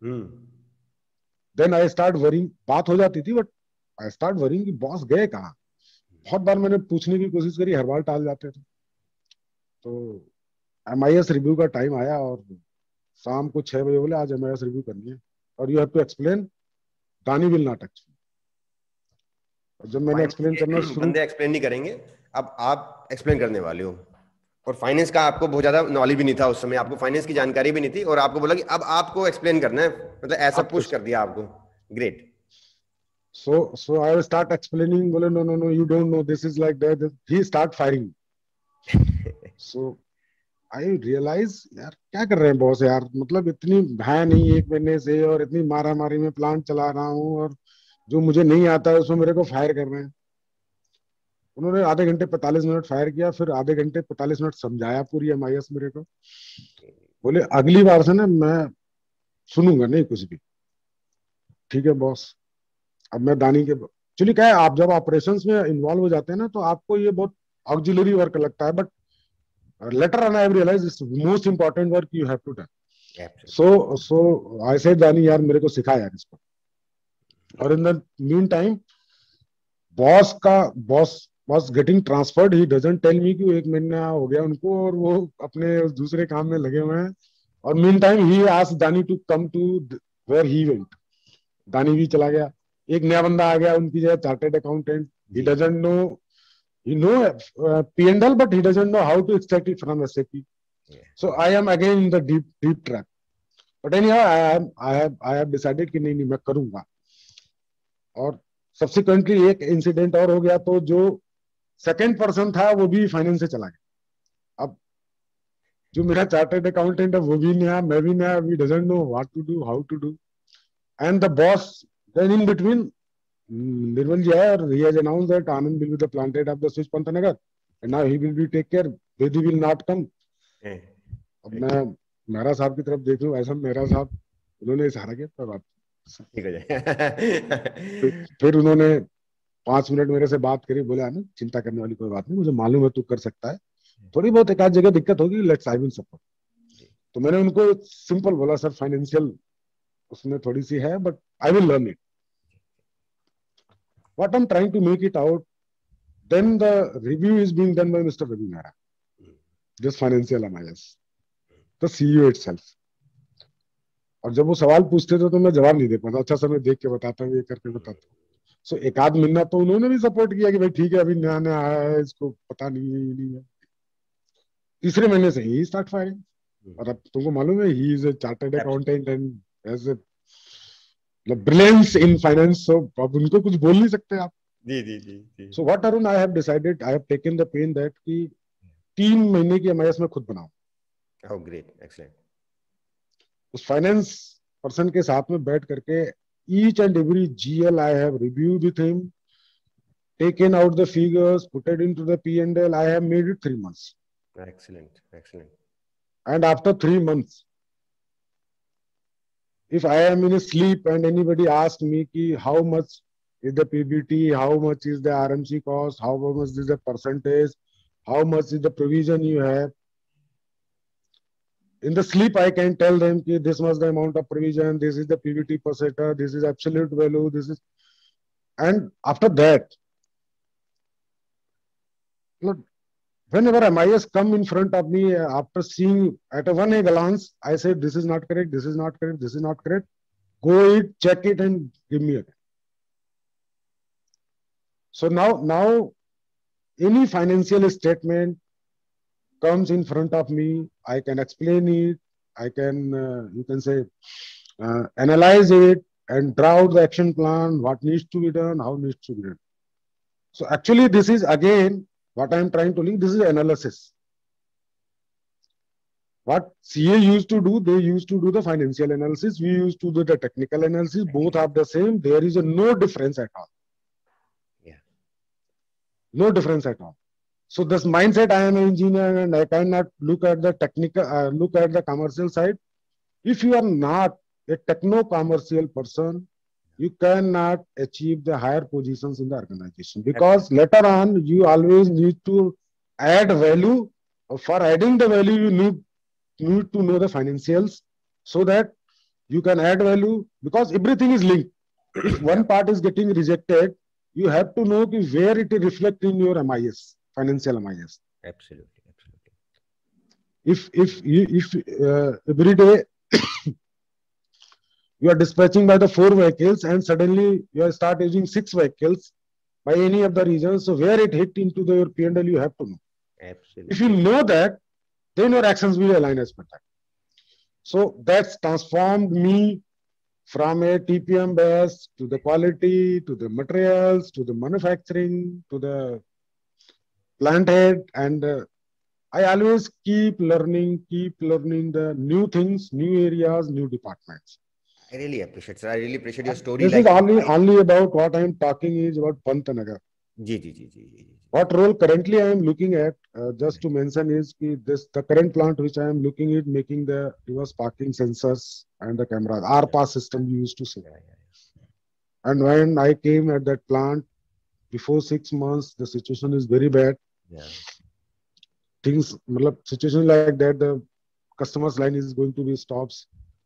Then I start worrying. बात हो जाती थी, बट आई स्टार्ट वरिंग कि बॉस गए कहाँ। बहुत बार मैंने पूछने की कोशिश करी, हर बार टाल जाते थे। तो MIS रिव्यू का टाइम आया और शाम को 6 बजे बोले आज MIS रिव्यू करनी है और यू हैव टू एक्सप्लेन, दानी विल नॉट टच। जब मैंने एक्सप्लेन करना शुरू, बंदे एक्सप्लेन नहीं करेंगे, अब आप एक्सप्लेन करने वाले हो। और फाइनेंस का आपको बहुत ज्यादा नॉलेज भी नहीं था उस समय, आपको फाइनेंस की जानकारी भी नहीं थी, और आपको बोला कि अब आपको एक्सप्लेन करना है, मतलब ऐसा पुश कर दिया आपको। Great. so I will start explaining. बोले no, you don't know, this is like that. He start firing. So I realize यार क्या कर रहे हैं बॉस यार, मतलब इतनी है नहीं 1 महीने से, और इतनी मारा मारी में प्लांट चला रहा हूँ, और जो मुझे नहीं आता है उसमें मेरे को फायर कर रहे हैं। उन्होंने आधे घंटे 45 मिनट फायर किया, फिर आधे घंटे 45 मिनट समझाया पूरी MIS मेरे को। बोले अगली बार से ना मैं सुनूंगा नहीं कुछ भी। ठीक है बॉस। अब मैं दानी के, एक्चुअली क्या है, आप जब ऑपरेशंस में इन्वॉल्व हो जाते हैं ना, तो आपको ये बहुत ऑक्सिलरी वर्क लगता है, but later on I have realized it's the most important work you have to do. So I said दानी यार मेरे को सिखा यार इसको। और in the meantime boss was getting transferred. He doesn't tell me कि 1 महीना हो गया उनको और वो अपने दूसरे काम में लगे हुए हैं। और meantime he asked दानी to come to where he went. दानी भी चला गया, एक नया बंदा आ गया उनकी जगह, chartered accountant. He doesn't know, he know P&L, but he doesn't know how to extract it from SAP. So I am again in the deep trap. But anyhow I have decided कि नहीं मैं करूंगा। और subsequently एक incident और हो गया, तो जो सेकंड पर्सन था वो भी फाइनेंस से चला गया। अब जो मेरा चार्टर्ड अकाउंटेंट है वो भी नया, मैं भी नया, we doesn't know what to do, how to do. And the boss then in between Nirmal ji hai, he has announced that Anand will be the plant head of the Swiss Pantanagar, and now he will be take care. Bedi will not come. अब मैं मेहरा साहब की तरफ देख लूं, ऐसा मेहरा साहब उन्होंने इशारा किया पर बात ठीक हो जाए। फिर उन्होंने 5 मिनट मेरे से बात करी, बोले आनंद चिंता करने वाली कोई बात नहीं, मुझे मालूम है तू कर सकता है, थोड़ी बहुत एक आध जगह दिक्कत होगी, लेट्स आई विल सपोर्ट। तो मैंने उनको सिंपल बोला सर फाइनेंशियल उसमें थोड़ी सी है, but I will learn it. What I'm trying to make it out, then the review is being done by Mr. Ravi Mehra, this financial MIS, the CEO itself. और जब वो सवाल पूछते थे तो मैं जवाब नहीं दे पाता, अच्छा सर मैं देख के बताता हूँ, ये करके बताता हूँ। सो एक आध महीना तो उन्होंने भी सपोर्ट किया कि भाई ठीक है अभी नया नया आया है, इसको पता नहीं है, ये नहीं है। तीसरे महीने से ही स्टार्ट फायरिंग। और अब तुमको मालूम है he is a chartered accountant and as brilliance in finance, so अब उनको कुछ बोल नहीं सकते आप। जी। So what Arun, I have decided, I have taken the pen that कि 3 महीने की MIS में खुद बनाऊं। Oh great, excellent. उस फाइनेंस पर्सन के साथ में बैठ करके each and every GL I have reviewed with him, taken out the figures, put it into the P&L. I have made it 3 months. Excellent. And after 3 months, if I am in a sleep and anybody asks me ki how much is the PBT, how much is the RMC cost, how much is the percentage, how much is the provision you have, in the sleep I can tell them ki this was the amount of provision, this is the PBT per sector, this is absolute value, this is, and after that, look, whenever MIS come in front of me after seeing at a one glance, I say this is not correct, this is not correct, this is not correct. Go it, check it, and give me again. So now any financial statement comes in front of me, I can explain it, I can you can say analyze it and draw out the action plan, what needs to be done, how needs to be done. So actually, this is again what I am trying to link. This is analysis. What CA used to do, they used to do the financial analysis. We used to do the technical analysis. Both are the same. There is no difference at all. Yeah. No difference at all. So this mindset, I am an engineer and I cannot look at the technical, look at the commercial side. If you are not a techno-commercial person, you cannot achieve the higher positions in the organization, because later on you always need to add value. For adding the value, you need to know the financials so that you can add value, because everything is linked. If one part is getting rejected, you have to know where it is reflecting in your MIS, financial MIS. Absolutely, absolutely. If every day you are dispatching by the 4 vehicles and suddenly you start using 6 vehicles by any of the reasons, so where it hit into your P&L, you have to know. Absolutely. If you know that, then your actions will align as per that. So that's transformed me from a TPM base to the quality, to the materials, to the manufacturing, to the plant head. And I always keep learning the new things, new areas, new departments. I really appreciate, sir. I really appreciate your story. This is only about what I am talking is about Pantnagar. What role currently I am looking at, just to mention, is the current plant which I am looking at making the reverse parking sensors and the cameras, RPAS system we used to say. And when I came at that plant, before 6 months, the situation is very bad. Things, situation like that, the customer's line is going to be stops.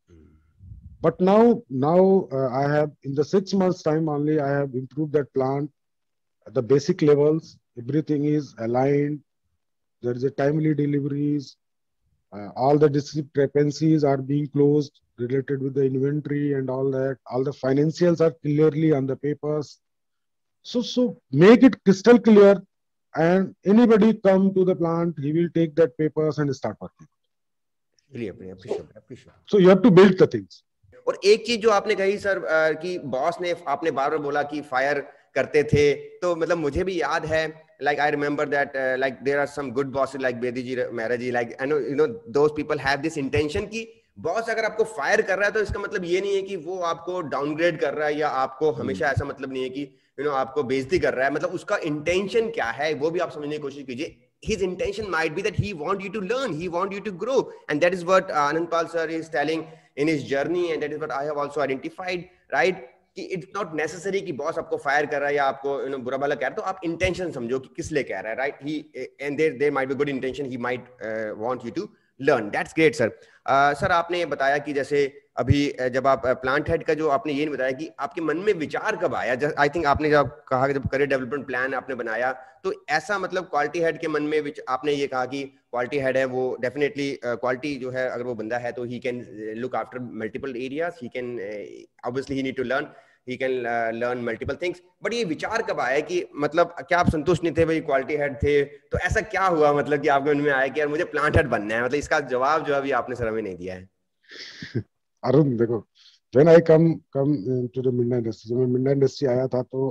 But now I have, in the 6 months time only, I have improved that plant at the basic levels. Everything is aligned. There is a timely deliveries. All the discrepancies are being closed related with the inventory and all that. All the financials are clearly on the papers. So make it crystal clear, and anybody come to the plant, he will take that papers and start working. Really appreciate. So you have to build the things. और एक चीज जो आपने कही sir कि boss ने, आपने बार बार बोला कि फायर करते थे, तो मतलब मुझे भी याद है, like I remember that like there are some good bosses like Bedi ji, Mehra ji, like I know, you know, those people have this intention कि बॉस अगर आपको फायर कर रहा है तो इसका मतलब ये नहीं है कि वो आपको डाउनग्रेड कर रहा है, या आपको हमेशा ऐसा मतलब नहीं है कि यू नो आपको बेइज्जती कर रहा है. मतलब उसका इंटेंशन क्या है वो भी आप समझने की कोशिश कीजिए. His intention might be that he want you to learn, he want you to grow, and that is what Anandpal sir is telling in his journey, and that is what I have also identified, right? कि it's not necessary कि boss आपको fire कर रहा है या आपको you know बुरा भला कह रहा है, तो आप इंटेंशन समझो कि किस लिए कह रहा है, right? He and there might be good intention, he might want you to learn. That's great sir. Sir आपने ये बताया कि जैसे अभी जब आप प्लांट हेड का जो आपने ये नहीं बताया कि आपके मन में विचार कब आया. आई थिंक आपने जब कहा कि जब करियर डेवलपमेंट प्लान आपने बनाया, तो ऐसा मतलब क्वालिटी हेड के मन में आपने ये कहा कि क्वालिटी हेड है वो डेफिनेटली क्वालिटी जो है अगर वो बंदा है तो he can look after multiple areas, he can obviously he need to learn, he can learn multiple things. But ये विचार कब आया कि मतलब क्या आप संतुष्ट नहीं थे भाई क्वालिटी हेड थे, तो ऐसा क्या हुआ मतलब कि आपके मन में आया कि यार मुझे प्लांट हेड बनना है? मतलब इसका जवाब जो अभी आपने सर हमें नहीं दिया है. अरुण देखो, when I come to the Minda industry, जब मैं मिंडा इंडस्ट्री आया था तो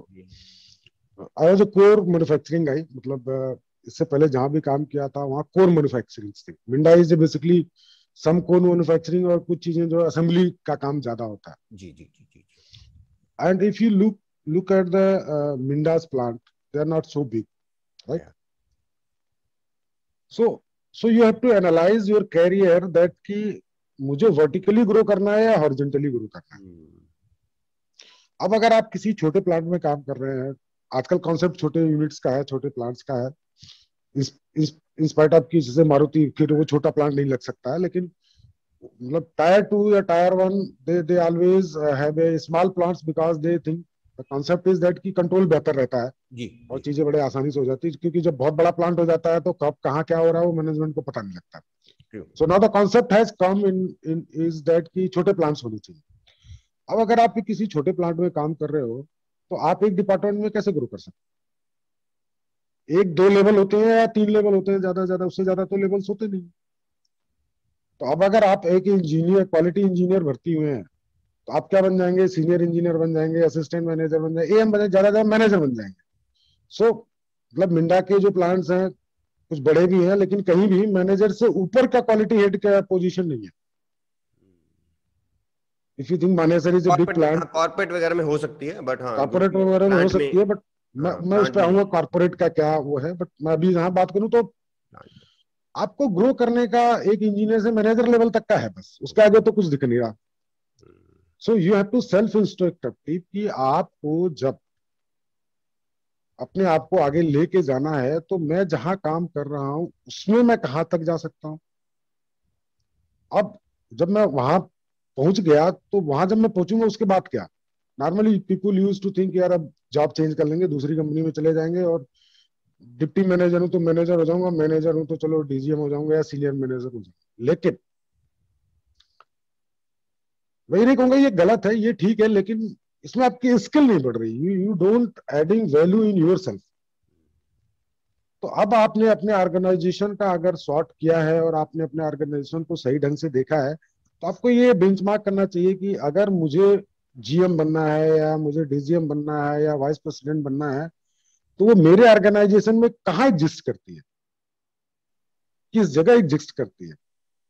I was a core manufacturing guy. मतलब इससे पहले जहाँ भी काम किया था वहाँ कोर मैन्युफैक्चरिंग थी. Minda is basically some core manufacturing और कुछ चीजें जो असेंबली का काम ज्यादा होता है. जी जी जी जी. And if you look at the Minda's plant, they are not so big, right? Yeah. So you have to analyze your career that ki मुझे वर्टिकली ग्रो करना है या हॉरिजॉन्टली ग्रो करना है। अब अगर आप किसी छोटे प्लांट में काम कर रहे हैं, आजकल कॉन्सेप्ट छोटे यूनिट्स का है, छोटे प्लांट्स का है। इंस्पाइट ऑफ की जैसे मारुति, फिर वो छोटा प्लांट नहीं लग सकता है, लेकिन मतलब टायर 2 या tier 1 they always have a small plants because they think the concept is that की कंट्रोल बेहतर रहता है जी और जी। चीजें बड़े आसानी से हो जाती है, क्योंकि जब बहुत बड़ा प्लांट हो जाता है तो कब कहाँ क्या हो रहा है वो मैनेजमेंट को पता नहीं लगता। True. So now the concept has come in is that की छोटे प्लांट्स होने चाहिए। अब अगर आप किसी छोटे प्लांट में काम कर रहे हो तो आप एक डिपार्टमेंट में कैसे ग्रो कर सकते हैं? एक दो लेवल होते हैं या तीन लेवल होते हैं, ज्यादा ज्यादा, उससे ज्यादा तो लेवल्स होते नहीं। तो अब अगर आप एक इंजीनियर, क्वालिटी इंजीनियर भर्ती हुए हैं, तो आप क्या बन जाएंगे? सीनियर इंजीनियर बन जाएंगे, असिस्टेंट मैनेजर बन जाएंगे, एएम बन जाएंगे, ज्यादा ज्यादा मैनेजर बन जाएंगे। सो मतलब मिंडा के जो प्लांट्स हैं कुछ बड़े भी हैं, लेकिन कहीं भी मैनेजर से ऊपर का क्वालिटी हेड का पोजीशन नहीं है। If you think Manesar is a big corporate, plant, हाँ कॉर्पोरेट वगैरह में हो सकती है, बट हाँ जो कॉर्पोरेट कि वगैरह में हो प्लांट में, सकती है, बट मैं हाँ मैं उस प्लांट पर में आऊंगा नहीं। कॉर्पोरेट का क्या वो है। बट मैं अभी यहाँ बात करूँ तो प्लांट आपको ग्रो करने का एक इंजीनियर से मैनेजर लेवल तक का है, बस उसके आगे तो कुछ दिख नहीं रहा। So you have to self instructive कि आपको जब अपने आप को आगे लेके जाना है तो मैं जहां काम कर रहा हूं उसमें मैं कहां तक जा सकता हूं। अब जब मैं वहां पहुंच गया तो वहां जब मैं पहुंचूंगा उसके बाद क्या? Normally people use to think यार अब जॉब चेंज कर लेंगे, दूसरी कंपनी में चले जाएंगे और डिप्टी मैनेजर हूं तो मैनेजर हो जाऊंगा, मैनेजर हूं तो चलो डीजीएम हो जाऊंगा या सीनियर मैनेजर हो जाऊंगा। लेकिन वही नहीं कहूंगा ये गलत है, ये ठीक है, लेकिन इसमें आपकी स्किल नहीं बढ़ रही। You don't adding value in your self. तो अब आपने अपने ऑर्गेनाइजेशन का अगर सॉर्ट किया है और आपने अपने ऑर्गेनाइजेशन को सही ढंग से देखा है, तो आपको ये बेंचमार्क करना चाहिए कि अगर मुझे जीएम बनना है या मुझे डीजीएम बनना है या वाइस प्रेसिडेंट बनना है, तो वो मेरे ऑर्गेनाइजेशन में कहाँ एग्जिस्ट करती है, किस जगह एग्जिस्ट करती है।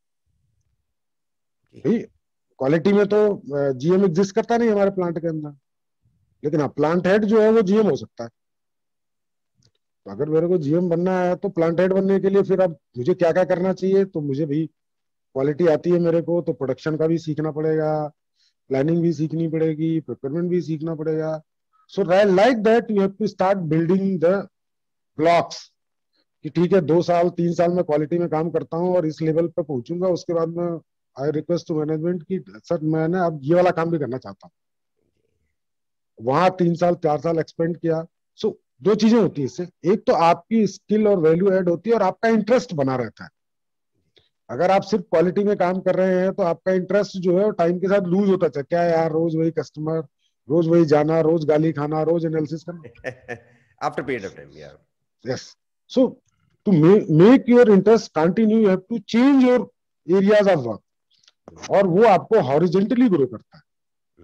जी। भाई क्वालिटी में तो जीएम एग्जिस्ट करता नहीं हमारे प्लांट के अंदर, लेकिन हाँ प्लांट हेड जो है वो जीएम हो सकता है। तो अगर मेरे को जीएम बनना है तो प्लांट हेड बनने के लिए फिर अब मुझे क्या क्या करना चाहिए? तो मुझे भी क्वालिटी आती है मेरे को, तो प्रोडक्शन का भी सीखना पड़ेगा, प्लानिंग भी सीखनी पड़ेगी, प्रोक्योरमेंट भी सीखना पड़ेगा। So like that you have to start building the blocks कि ठीक है 2 साल 3 साल में क्वालिटी में काम करता हूँ और इस लेवल पे पहुंचूंगा, उसके बाद में आई रिक्वेस्ट टू मैनेजमेंट कि सर मैंने अब ये वाला काम भी करना चाहता हूँ। वहां 3 साल 4 साल एक्सपेंड किया। सो दो चीजें होती है इससे, एक तो आपकी स्किल और वैल्यू ऐड होती है और आपका इंटरेस्ट बना रहता है। अगर आप सिर्फ क्वालिटी में काम कर रहे हैं तो आपका इंटरेस्ट जो है वो टाइम के साथ लूज होता है। क्या यार रोज वही कस्टमर, रोज वही जाना, रोज गाली खाना, रोज एनालिसिस करना। आफ्टर पीरियड ऑफ टाइम, या yes. So to make your interest continue you have to change your areas of work, और वो आपको हॉरिजेंटली ग्रो करता है।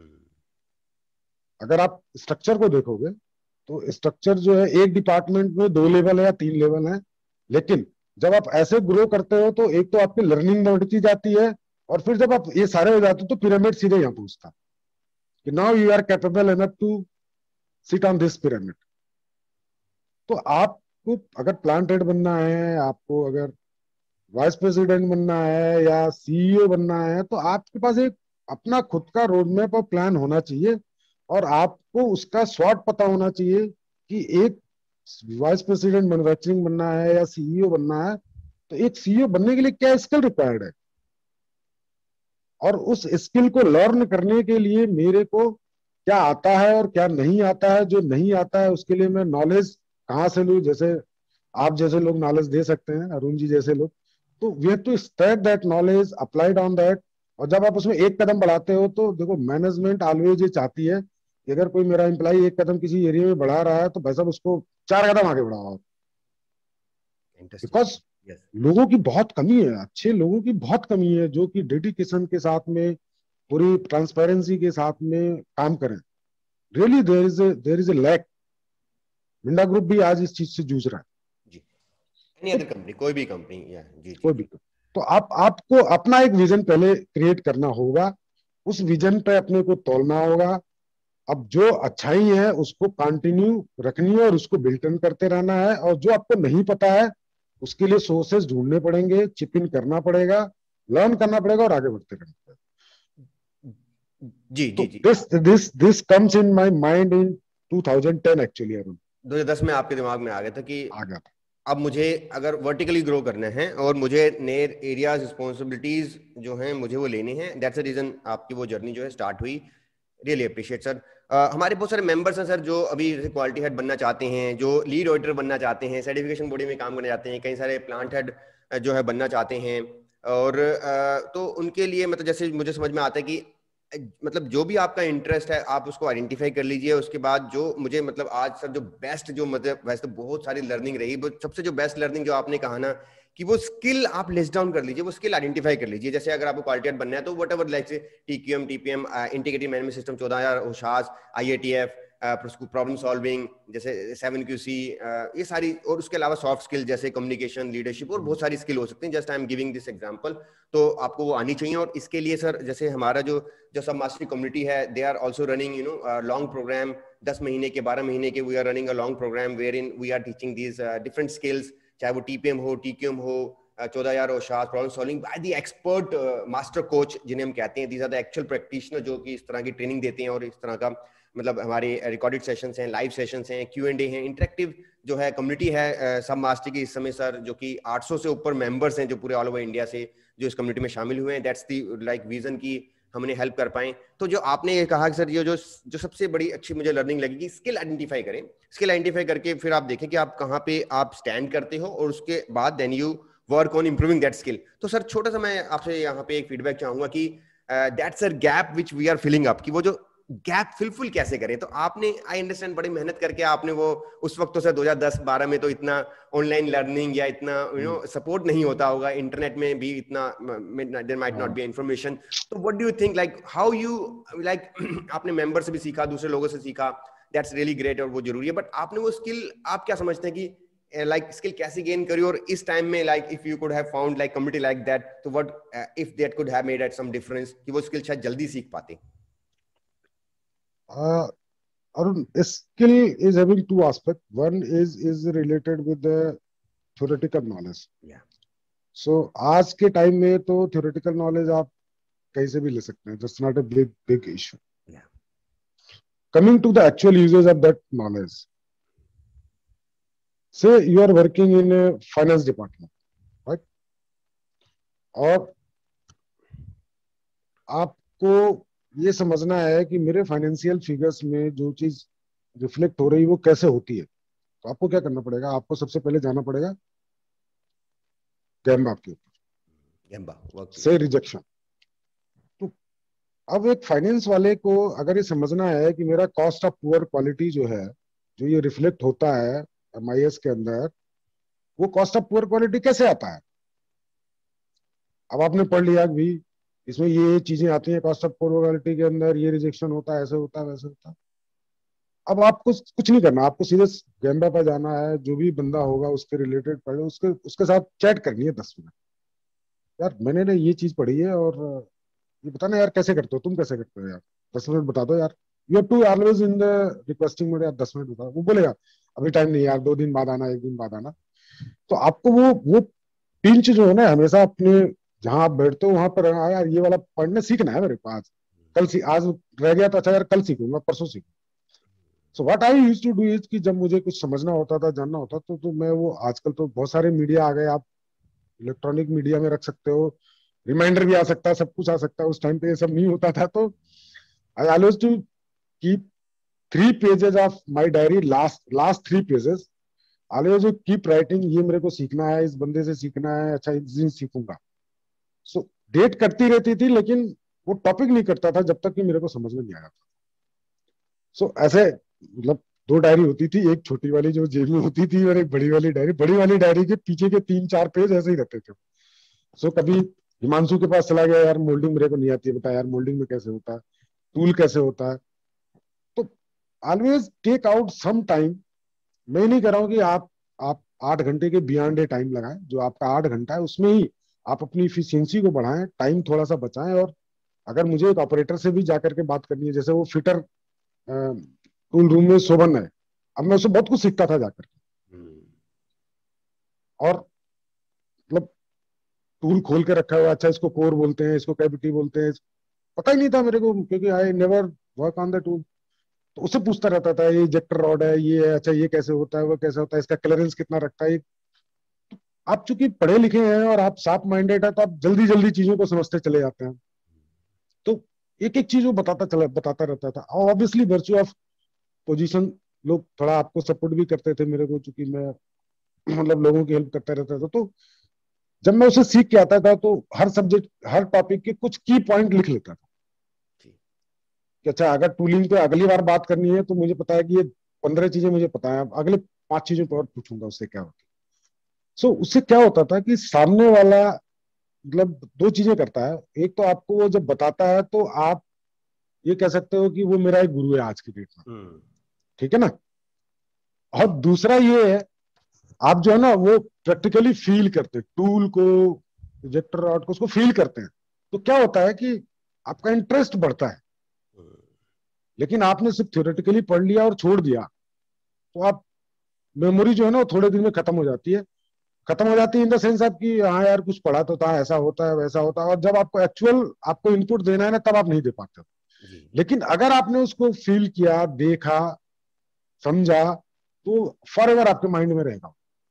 अगर आप स्ट्रक्चर को देखोगे तो स्ट्रक्चर जो है एक डिपार्टमेंट में 2 लेवल है या 3 लेवल है, लेकिन जब आप ऐसे ग्रो करते हो तो एक तो आपकी लर्निंग बढ़ती जाती है, और फिर जब आप ये सारे हो जाते हो तो पिरामिड सीधे यहाँ पहुंचता है कि now you are capable enough to sit on this pyramid. तो आपको अगर प्लांट हेड बनना है, आपको अगर वाइस प्रेसिडेंट बनना है या सीईओ बनना है, तो आपके पास एक अपना खुद का रोड मैप और प्लान होना चाहिए, और आपको उसका स्वॉट पता होना चाहिए कि एक वाइस प्रेसिडेंट मैन्युफैक्चरिंग बनना है या सीईओ बनना है, तो एक सीईओ बनने के लिए क्या स्किल रिक्वायर्ड है, और उस स्किल को लर्न करने के लिए मेरे को क्या आता है और क्या नहीं आता है। जो नहीं आता है उसके लिए मैं नॉलेज कहाँ से लूँ? जैसे आप जैसे लोग नॉलेज दे सकते हैं, अरुण जी जैसे लोग। तो we have to stack that knowledge, applied on that. और जब आप उसमें एक कदम बढ़ाते हो तो देखो मैनेजमेंट ऑलवेज ये चाहती है कि अगर कोई मेरा एम्प्लॉय एक कदम किसी एरिया में बढ़ा रहा है तो भाई साहब उसको 4 कदम आगे बढ़ाओ। इंटरेस्टिंग। Because yes. लोगों की बहुत कमी है, अच्छे लोगों की बहुत कमी है जो कि डेडिकेशन के साथ में, पूरी ट्रांसपेरेंसी के साथ में काम करें। Really there is a lack. Minda group भी आज इस चीज से जूझ रहा है। जी। एनी तो अदर कंपनी, कोई भी कंपनी, या जी जी कोई भी, जी। तो आपको अपना एक विजन पहले क्रिएट करना होगा, उस विजन पे अपने को तोलना होगा। अब जो अच्छाई है उसको कंटिन्यू रखनी है और उसको बिल्टन करते रहना है, और जो आपको नहीं पता है उसके लिए सोर्सेज ढूंढने पड़ेंगे, चिप इन करना पड़ेगा, लर्न करना पड़ेगा और आगे बढ़ते रहना पड़ेगा। जी तो जी जी। This comes in my mind in 2010 actually Arun. 2010 में आपके दिमाग में आ गया था कि आ गया था। अब मुझे अगर वर्टिकली ग्रो करना है और मुझे नए एरियाज रिस्पॉन्सिबिलिटीज जो हैं मुझे वो लेनी है, दैट्स द रीजन आपकी वो जर्नी जो है स्टार्ट हुई। Really appreciate sir. हमारे बहुत सारे मेंबर्स हैं सर जो अभी क्वालिटी हेड बनना चाहते हैं, जो लीड ऑडिटर बनना चाहते हैं, सर्टिफिकेशन बॉडी में काम करना चाहते हैं, कई सारे प्लांट हेड जो है बनना चाहते हैं। और तो उनके लिए मतलब जैसे मुझे समझ में आता है कि मतलब जो भी आपका इंटरेस्ट है आप उसको आइडेंटिफाई कर लीजिए। उसके बाद जो मुझे मतलब आज सर जो बेस्ट जो मतलब वैसे तो बहुत सारी लर्निंग रही, सबसे जो बेस्ट लर्निंग जो आपने कहा ना कि वो स्किल आप लिस्ट डाउन कर लीजिए, वो स्किल आइडेंटिफाई कर लीजिए। जैसे अगर आपको क्वालिटी बनना है तो वट एवर लाइक से TQM, TPM, integrated management system 14000, OHSAS, IATF, problem solving, जैसे 7QC, ये सारी, और उसके अलावा सॉफ्ट स्किल जैसे कम्युनिकेशन, लीडरशिप और बहुत सारी स्किल हो सकती हैं। Just I am giving this example. तो आपको वो आनी चाहिए। और इसके लिए सर जैसे हमारा जो जो सब मास्टरी कम्युनिटी है, they are also running you know long program, 10 महीने के, 12 महीने के, we are running a long program wherein we are teaching these different skills, चाहे वो टीपीएम हो, टीक्यूएम हो, 14000 OHSAS, problem solving by the expert master coach जिन्हें हम कहते हैं। These are the actual practitioner जो कि इस तरह की ट्रेनिंग देते हैं। और इस तरह का मतलब हमारे रिकॉर्डेड सेशंस हैं, लाइव सेशंस हैं, Q&A हैं, इंटरेक्टिव जो है कम्युनिटी है सब मास्टर की इस समय सर, जो कि 800 से ऊपर मेंबर्स हैं जो पूरे ऑल ओवर इंडिया से जो इस कम्युनिटी में शामिल हुए हैं। दैट्स दी लाइक विजन की हमने हेल्प कर पाए। तो जो आपने ये कहा कि सर ये जो सबसे बड़ी अच्छी मुझे लर्निंग लगी कि स्किल आइडेंटिफाई करें। स्किल आइडेंटिफाई करके फिर आप देखें कि आप कहाँ पे आप स्टैंड करते हो और उसके बाद then you work on improving that skill. तो सर छोटा सा मैं आपसे यहाँ पे एक फीडबैक चाहूंगा कि that's a gap which we are filling up, कि वो जो गैप फिलफुल कैसे करें। तो आपने आई अंडरस्टैंड बड़ी मेहनत करके आपने वो उस वक्त तो सर 2010-12 में तो इतना ऑनलाइन लर्निंग या इतना यू नो सपोर्ट नहीं होता होगा, इंटरनेट में भी इतना there might not be information. तो what do you think like how you like आपने मेंबर से भी सीखा, दूसरे लोगों से सीखा, दैट्स रियली ग्रेट और वो जरूरी है। बट आपने वो स्किल आप क्या समझते हैं कि लाइक स्किल कैसे गेन करी, और इस टाइम में like if you could have found like community like that, तो what if that could have made at some difference कि वो स्किल शायद जल्दी सीख पाते। Arun, skill is having two aspects. One is related with the theoretical knowledge. या So आज के टाइम में तो theoretical knowledge आप कहीं से भी ले सकते हैं. That's not a big issue. या Coming to the actual usage of that knowledge. Say you are working in a finance department, right? और आपको ये समझना है कि मेरे फाइनेंशियल फिगर्स में जो चीज रिफ्लेक्ट हो रही है वो कैसे होती है। तो आपको क्या करना पड़ेगा, आपको सबसे पहले जाना पड़ेगा गैम्बा के ऊपर, गैम्बा वर्कप्लेस। से रिजेक्शन। तो अब एक फाइनेंस वाले को अगर ये समझना है कि मेरा कॉस्ट ऑफ पुअर क्वालिटी जो है, जो ये रिफ्लेक्ट होता है MIS के अंदर, वो कॉस्ट ऑफ पुअर क्वालिटी कैसे आता है। अब आपने पढ़ लिया कि भी इसमें ये चीजें आती हैं कॉस्ट ऑफ पुअर क्वालिटी के अंदर, ये रिजेक्शन होता है, ऐसे होता है, वैसे होता है। अब आपको कुछ नहीं करना, आपको सीधे गैम्बा पर जाना है, जो भी बंदा होगा उसके रिलेटेड पढ़े, उसके उसके साथ चैट करनी है 10 मिनट। यार मैंने ना ये चीज पढ़ी है और ये बताना यार कैसे करते हो, तुम कैसे करते हो यार, 10 मिनट बता दो यार। You have to always in the requesting mode, यार 10 मिनट बताओ। वो बोलेगा अभी टाइम नहीं यार, 2 दिन बाद आना, 1 दिन बाद आना। तो आपको वो पिंच जो है ना, हमेशा अपने जहां आप बैठते हो वहां पर यार ये वाला पढ़ने सीखना है मेरे पास, आज रह गया तो अच्छा यार कल सीखूंगा, परसों सीखूंगा। So what I used to do is कि जब मुझे कुछ समझना होता था, जानना होता तो मैं वो, आजकल तो बहुत सारे मीडिया आ गए, आप इलेक्ट्रॉनिक मीडिया में रख सकते हो, रिमाइंडर भी आ सकता है, सब कुछ आ सकता है। उस टाइम पे ये सब नहीं होता था। तो I always to keep 3 pages of my diary, last 3 pages always keep writing, ये मेरे को सीखना है, इस बंदे से सीखना है, अच्छा इस दिन सीखूंगा। सो डेट करती रहती थी, लेकिन वो टॉपिक नहीं करता था जब तक कि मेरे को समझ में नहीं आया था। सो ऐसे मतलब 2 डायरी होती थी, एक छोटी वाली जो जेब में होती थी और एक बड़ी वाली डायरी। बड़ी वाली डायरी के पीछे के 3-4 पेज ऐसे ही रहते थे। सो कभी हिमांशु के पास चला गया, यार मोल्डिंग मेरे को नहीं आती है, बता यार मोल्डिंग में कैसे होता है, टूल कैसे होता है। तो always take out some time. मैं नहीं कह रहा हूँ कि आप 8 घंटे के बियॉन्ड ए टाइम लगाएं, जो आपका 8 घंटा है उसमें ही आप अपनी इफिशियंसी को बढ़ाएं, टाइम थोड़ा सा बचाएं। और अगर मुझे एक ऑपरेटर से भी जाकर के बात करनी है, जैसे वो फिटर टूल रूम में शोभन है, अब मैं उससे बहुत कुछ सीखता था जाकर के। और मतलब टूल खोल के रखा हुआ, अच्छा इसको कोर बोलते हैं, इसको कैविटी बोलते हैं, पता ही नहीं था मेरे को, क्योंकि I never work on the tool. तो उससे पूछता रहता था, ये इजेक्टर रॉड है, ये है, अच्छा ये कैसे होता है, वो कैसे होता है, इसका क्लियरेंस कितना रखता है। आप चूंकि पढ़े लिखे हैं और आप शार्प माइंडेड है, तो आप जल्दी जल्दी चीजों को समझते चले जाते हैं। तो एक एक चीज वो बताता रहता था। और ऑब्वियसली वर्च्यू ऑफ पोजीशन लोग थोड़ा आपको सपोर्ट भी करते थे मेरे को, चूंकि मैं मतलब लोगों की हेल्प करता रहता था। तो जब मैं उसे सीख के आता था, तो हर सब्जेक्ट, हर टॉपिक के कुछ की पॉइंट लिख लेता था कि अच्छा अगर टूलिंग पे अगली बार बात करनी है, तो मुझे पता है कि ये 15 चीजें मुझे पता है, अगले 5 चीजों पर और पूछूंगा उससे क्या होता है। सो उससे क्या होता था कि सामने वाला मतलब दो चीजें करता है। एक तो आपको वो जब बताता है, तो आप ये कह सकते हो कि वो मेरा एक गुरु है आज की डेट में, ठीक है ना। और दूसरा ये है, आप जो है ना वो प्रैक्टिकली फील करते हैं टूल को, प्रोजेक्टर रॉड को, उसको फील करते हैं। तो क्या होता है कि आपका इंटरेस्ट बढ़ता है। लेकिन आपने सिर्फ थ्योरेटिकली पढ़ लिया और छोड़ दिया, तो आप मेमोरी जो है ना वो थोड़े दिन में खत्म हो जाती है। खत्म हो जाती है इन द सेंस आपकी, हाँ यार कुछ पढ़ा तो था, ऐसा होता है वैसा होता है, और जब आपको एक्चुअल आपको इनपुट देना है ना, तब आप नहीं दे पाते। लेकिन अगर आपने उसको फील किया, देखा, समझा, तो फॉर एवर आपके माइंड में रहेगा।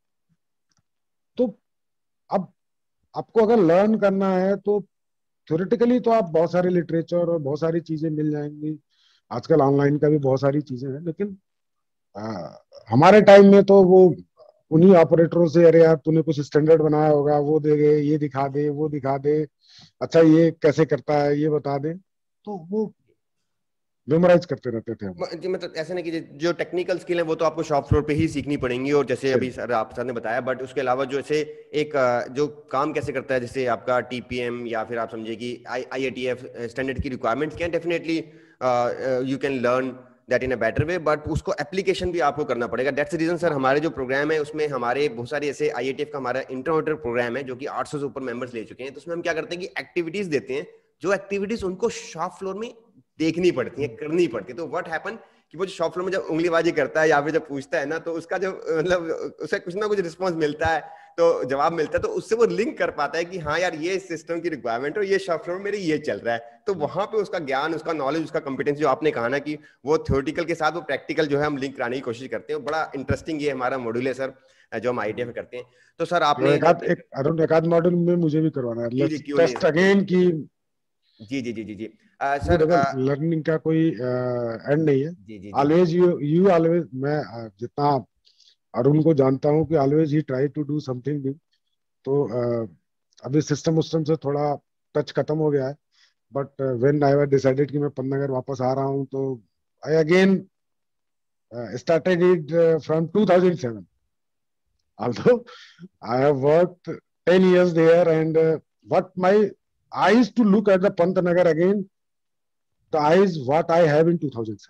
तो अब आपको अगर लर्न करना है, तो थ्योरेटिकली तो आप बहुत सारे लिटरेचर और बहुत सारी चीजें मिल जाएंगी। आजकल ऑनलाइन का भी बहुत सारी चीजें हैं। लेकिन आ, हमारे टाइम में तो वो उन्हीं ऑपरेटरों से, अरे यार तूने कुछ स्टैंडर्ड बनाया होगा, वो दे गए, ये दिखा दे, वो दिखा दे, अच्छा ये कैसे करता है ये बता दे, तो वो मेमोराइज करते रहते थे हम। जी, मतलब ऐसा नहीं कि जो टेक्निकल स्किल है वो तो आपको शॉप फ्लोर पे ही सीखनी पड़ेंगी, और जैसे अभी सर आप सर ने बताया, बट उसके अलावा जो ऐसे एक जो काम कैसे करता है, जैसे आपका टीपीएम या फिर आप समझिए कि आईएटीएफ स्टैंडर्ड की रिक्वायरमेंट्स क्या, definitely you can learn that in a better way, but उसको एप्लीकेशन भी आपको करना पड़ेगा। दैट्स द रीजन सर हमारे जो प्रोग्राम है उसमें हमारे बहुत सारे ऐसे आईएटीएफ का हमारा इंटरनेटर प्रोग्राम है जो कि 800 से ऊपर मेंबर्स ले चुके हैं। तो उसमें हम क्या करते हैं कि एक्टिविटीज देते हैं, जो एक्टिविटीज उनको शॉप फ्लोर में देखनी पड़ती है, करनी पड़ती है। तो व्हाट हैपन कि वो जो शॉप फ्लोर में जब उंगलीबाजी करता है या फिर जब पूछता है ना, तो उसका जो मतलब उसे कुछ ना कुछ रिस्पॉन्स मिलता है, तो जवाब मिलता है, तो उससे वो लिंक कर पाता है कि हाँ यार ये सिस्टम की रिक्वायरमेंट और ये शॉप फ्लोर मेरे ये चल रहा है। तो वहां पे उसका ज्ञान, उसका नॉलेज, उसका कॉम्पिटेंस, जो आपने कहा ना कि वो थ्योरेटिकल के साथ वो प्रैक्टिकल जो है हम लिंक कराने की कोशिश करते हैं। बड़ा इंटरेस्टिंग ये हमारा मॉड्यूल है सर, जो हम आईटीएफ में करते हैं। तो सर तो आपने एक अरुण, एक आध मॉडल में मुझे भी करवाना है, जी जी लेट्स क्यों नहीं टेस्ट सर, अगेन की। जी जी जी जी जी वो सर देखो, लर्निंग का कोई एंड नहीं है। जी जी जी ऑलवेज यू ऑलवेज, मैं जितना अरुण को जानता हूँ कि always he try to do something new. तो अभी सिस्टम उस्टम से थोड़ा टच खत्म हो गया है। But when I have decided कि मैं पन्नागर वापस आ रहा हूँ, तो I again started it from 2007. Although I have worked 10 years there, and what my eyes to look at the Pantanagar again, the eyes what I have in 2007.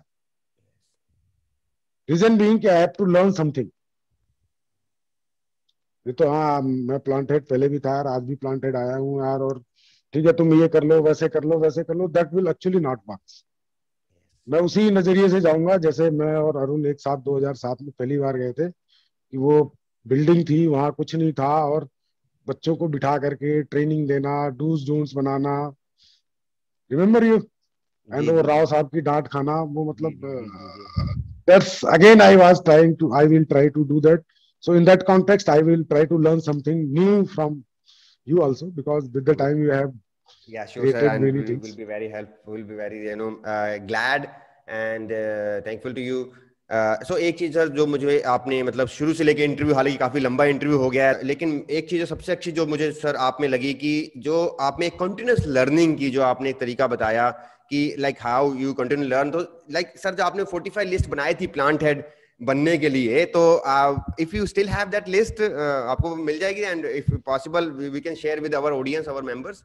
Reason being कि I have to learn something. ये तो हाँ, मैं planted पहले भी था यार, आज भी प्लांटेड आया हूँ यार, और ठीक है तुम ये कर लो, वैसे कर लो, वैसे कर लो, that will actually not work. मैं उसी नजरिए से जाऊंगा जैसे मैं और अरुण एक साथ 2007 में पहली बार गए थे, कि वो बिल्डिंग थी, वहां कुछ नहीं था, और बच्चों को बिठा करके ट्रेनिंग देना, डूज डोंट्स बनाना, रिमेम्बर यू, एंड जी वो जी राव साहब की डांट खाना, वो जी मतलब जी जी जी जी that's again I was trying to, I will try to do that. So in that context, I will try to learn something new from you also, because with the जी time you have Yeah, sure, sir. created And many we will things. be very helpful, will be very, glad and thankful to you. So एक चीज sir जो मुझे आपने मतलब शुरू से लेके इंटरव्यू, हालांकि काफी लंबा इंटरव्यू हो गया है, लेकिन एक चीज जो सबसे अच्छी जो मुझे सर आप में लगी कि जो आपने कंटिन्यूस लर्निंग की जो आपने एक तरीका बताया कि like how you continue learn, तो लाइक सर जो आपने 45 लिस्ट बनाई थी प्लांट हेड बनने के लिए, तो if you still have that list आपको मिल जाएगी, and if possible we can share with our audience, our members.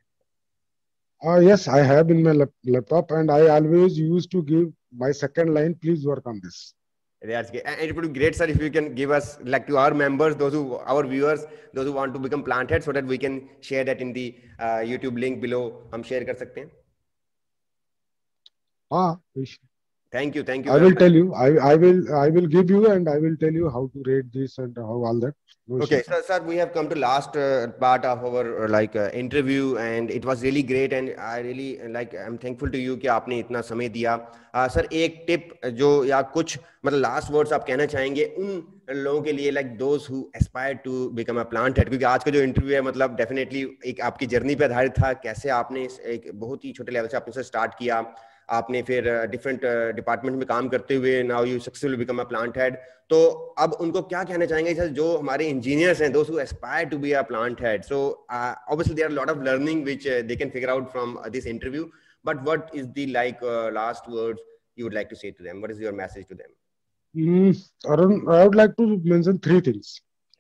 Yes, I have in my laptop, and I always used to give my second line, please work on this. That's great. And it would be great, sir, if you can give us, like, to our members, those who, our viewers, those who want to become plant head, so that we can share that in the YouTube link below. हम share कर सकते हैं. हाँ, Thank you. Thank you I very will much. tell you. I will give you, and I will tell you how to rate this and how all that. No Okay, issues. so sir, we have come to last part of our interview, and it was really great, and I really I'm thankful to you कि आपने इतना समय दिया. Sir एक tip जो या कुछ मतलब लास्ट वर्ड्स आप कहना चाहेंगे उन लोगों के लिए like those who aspire to become a plant head, क्योंकि आज का जो इंटरव्यू है मतलब डेफिनेटली एक आपकी जर्नी पे आधारित था, कैसे आपने एक बहुत ही छोटे लेवल से आपने स्टार्ट किया, आपने फिर डिफरेंट डिपार्टमेंट में काम करते हुए now you successfully become a plant head. तो अब उनको क्या कहना चाहेंगे सर जो हमारे इंजीनियर्स हैं, दोस्त who aspire to be a plant head? So obviously there are lot of learning which they can figure out from this interview, but what is the last words you would like to say to them? What is your message to them? Arun, I would like to mention three things.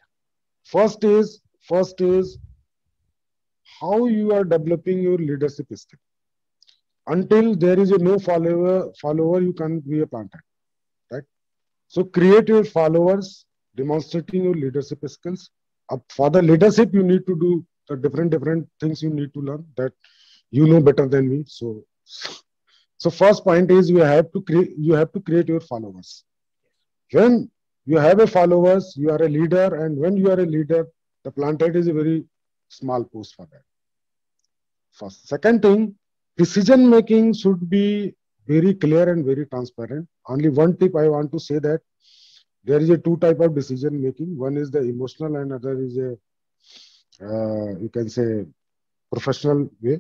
First is how you are developing your leadership skill. Until there is a no follower, you can't be a planter, right? So create your followers, demonstrating your leadership skills. For the leadership, you need to do the different things you need to learn that you know better than me. So first point is you have to create your followers. When you have a followers, you are a leader, and when you are a leader, the planted is a very small post for that. First, second thing, decision making should be very clear and very transparent. Only one tip I want to say that there is a two type of decision making. One is the emotional, and other is a you can say professional way.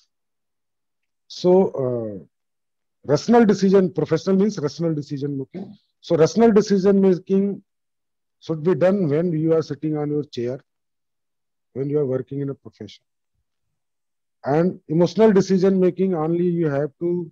So rational decision, professional means rational decision making. So rational decision making should be done when you are sitting on your chair, when you are working in a profession. And emotional decision making only you have to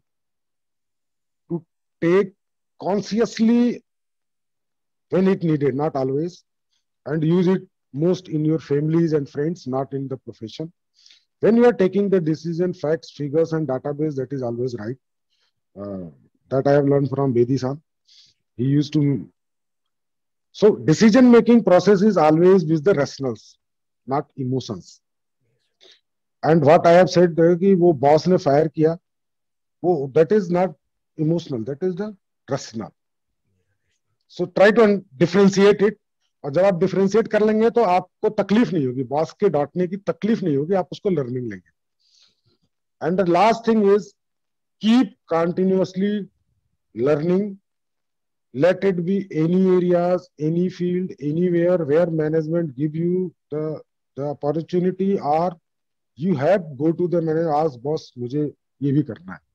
take consciously when it needed, not always, and use it most in your families and friends, not in the profession. When you are taking the decision, facts, figures, and database, that is always right. That I have learned from Bedi-san. He used to. So decision making process is always with the rationals, not emotions. And what I have said कि वो boss ने fire किया, वो that is not emotional, that is the rational. So try to differentiate it. और जब आप differentiate कर लेंगे तो आपको तकलीफ नहीं होगी, बॉस के डांटने की तकलीफ नहीं होगी, आप उसको लर्निंग लेंगे. And the last thing is keep continuously learning. Let it be any areas, any field, anywhere where management give you the opportunity, or you have go to the manager, ask boss मुझे ये भी करना है.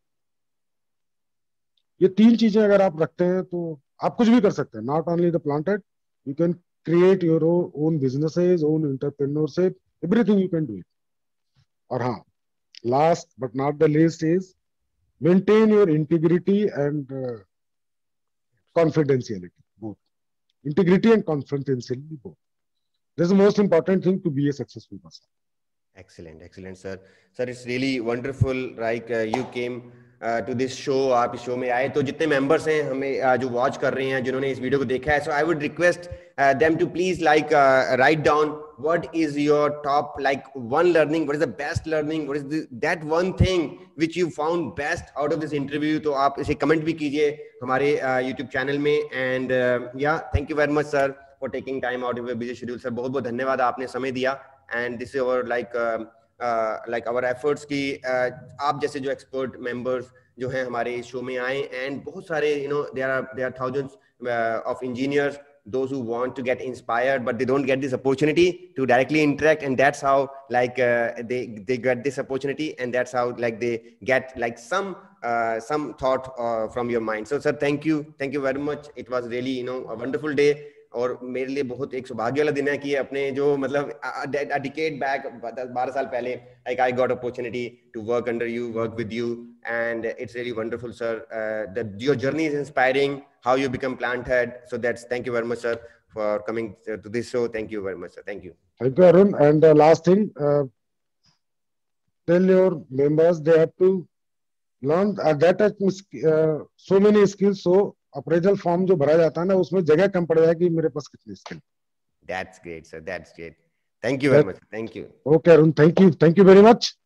ये तीन चीजें अगर आप रखते हैं तो आप कुछ भी कर सकते हैं. Not only the planted, you can create your own businesses, own entrepreneurship, everything you can do it. और हाँ, last but not the least is maintain your integrity and confidentiality, both. Integrity and confidentiality, both. This is the most important thing to be a successful person. Excellent, sir. Sir, it's really wonderful. You came to this show. आप इस show में आए, तो जितने members हैं हमें जो watch कर रहे हैं, जिन्होंने इस वीडियो को देखा है, so I would request them to please write down what is your top one learning, what is the best learning, what is that one thing which you found best out of this interview. तो आप इसे comment भी कीजिए हमारे YouTube channel में. And thank you very much sir for taking time out of your busy schedule. Sir बहुत बहुत धन्यवाद, आपने समय दिया. And this is our our efforts कि आप जैसे जो expert members जो हैं हमारे इस शो में आए, and बहुत सारे there are thousands of engineers, those who want to get inspired but they don't get this opportunity to directly interact, and that's how they get this opportunity, and that's how they get some thought from your mind. So sir, thank you very much. It was really a wonderful day. और मेरे लिए बहुत एक सौभाग्य वाला दिन है कि अपने जो मतलब a decade back 12 साल पहले I got opportunity to work under you, work with you, and it's really wonderful sir. That your journey is inspiring, how you become plant head. So thank you very much sir for coming to this show. Thank you very much sir. Thank you Arun. And the last thing, tell your members they have to learn that so many skills. So appraisal form जो भरा जाता है ना, उसमें जगह कम पड़ जाए कि मेरे पास कितनी skill. That's great sir, that's great. Thank you very much. Thank you. Okay Arun, thank you very much.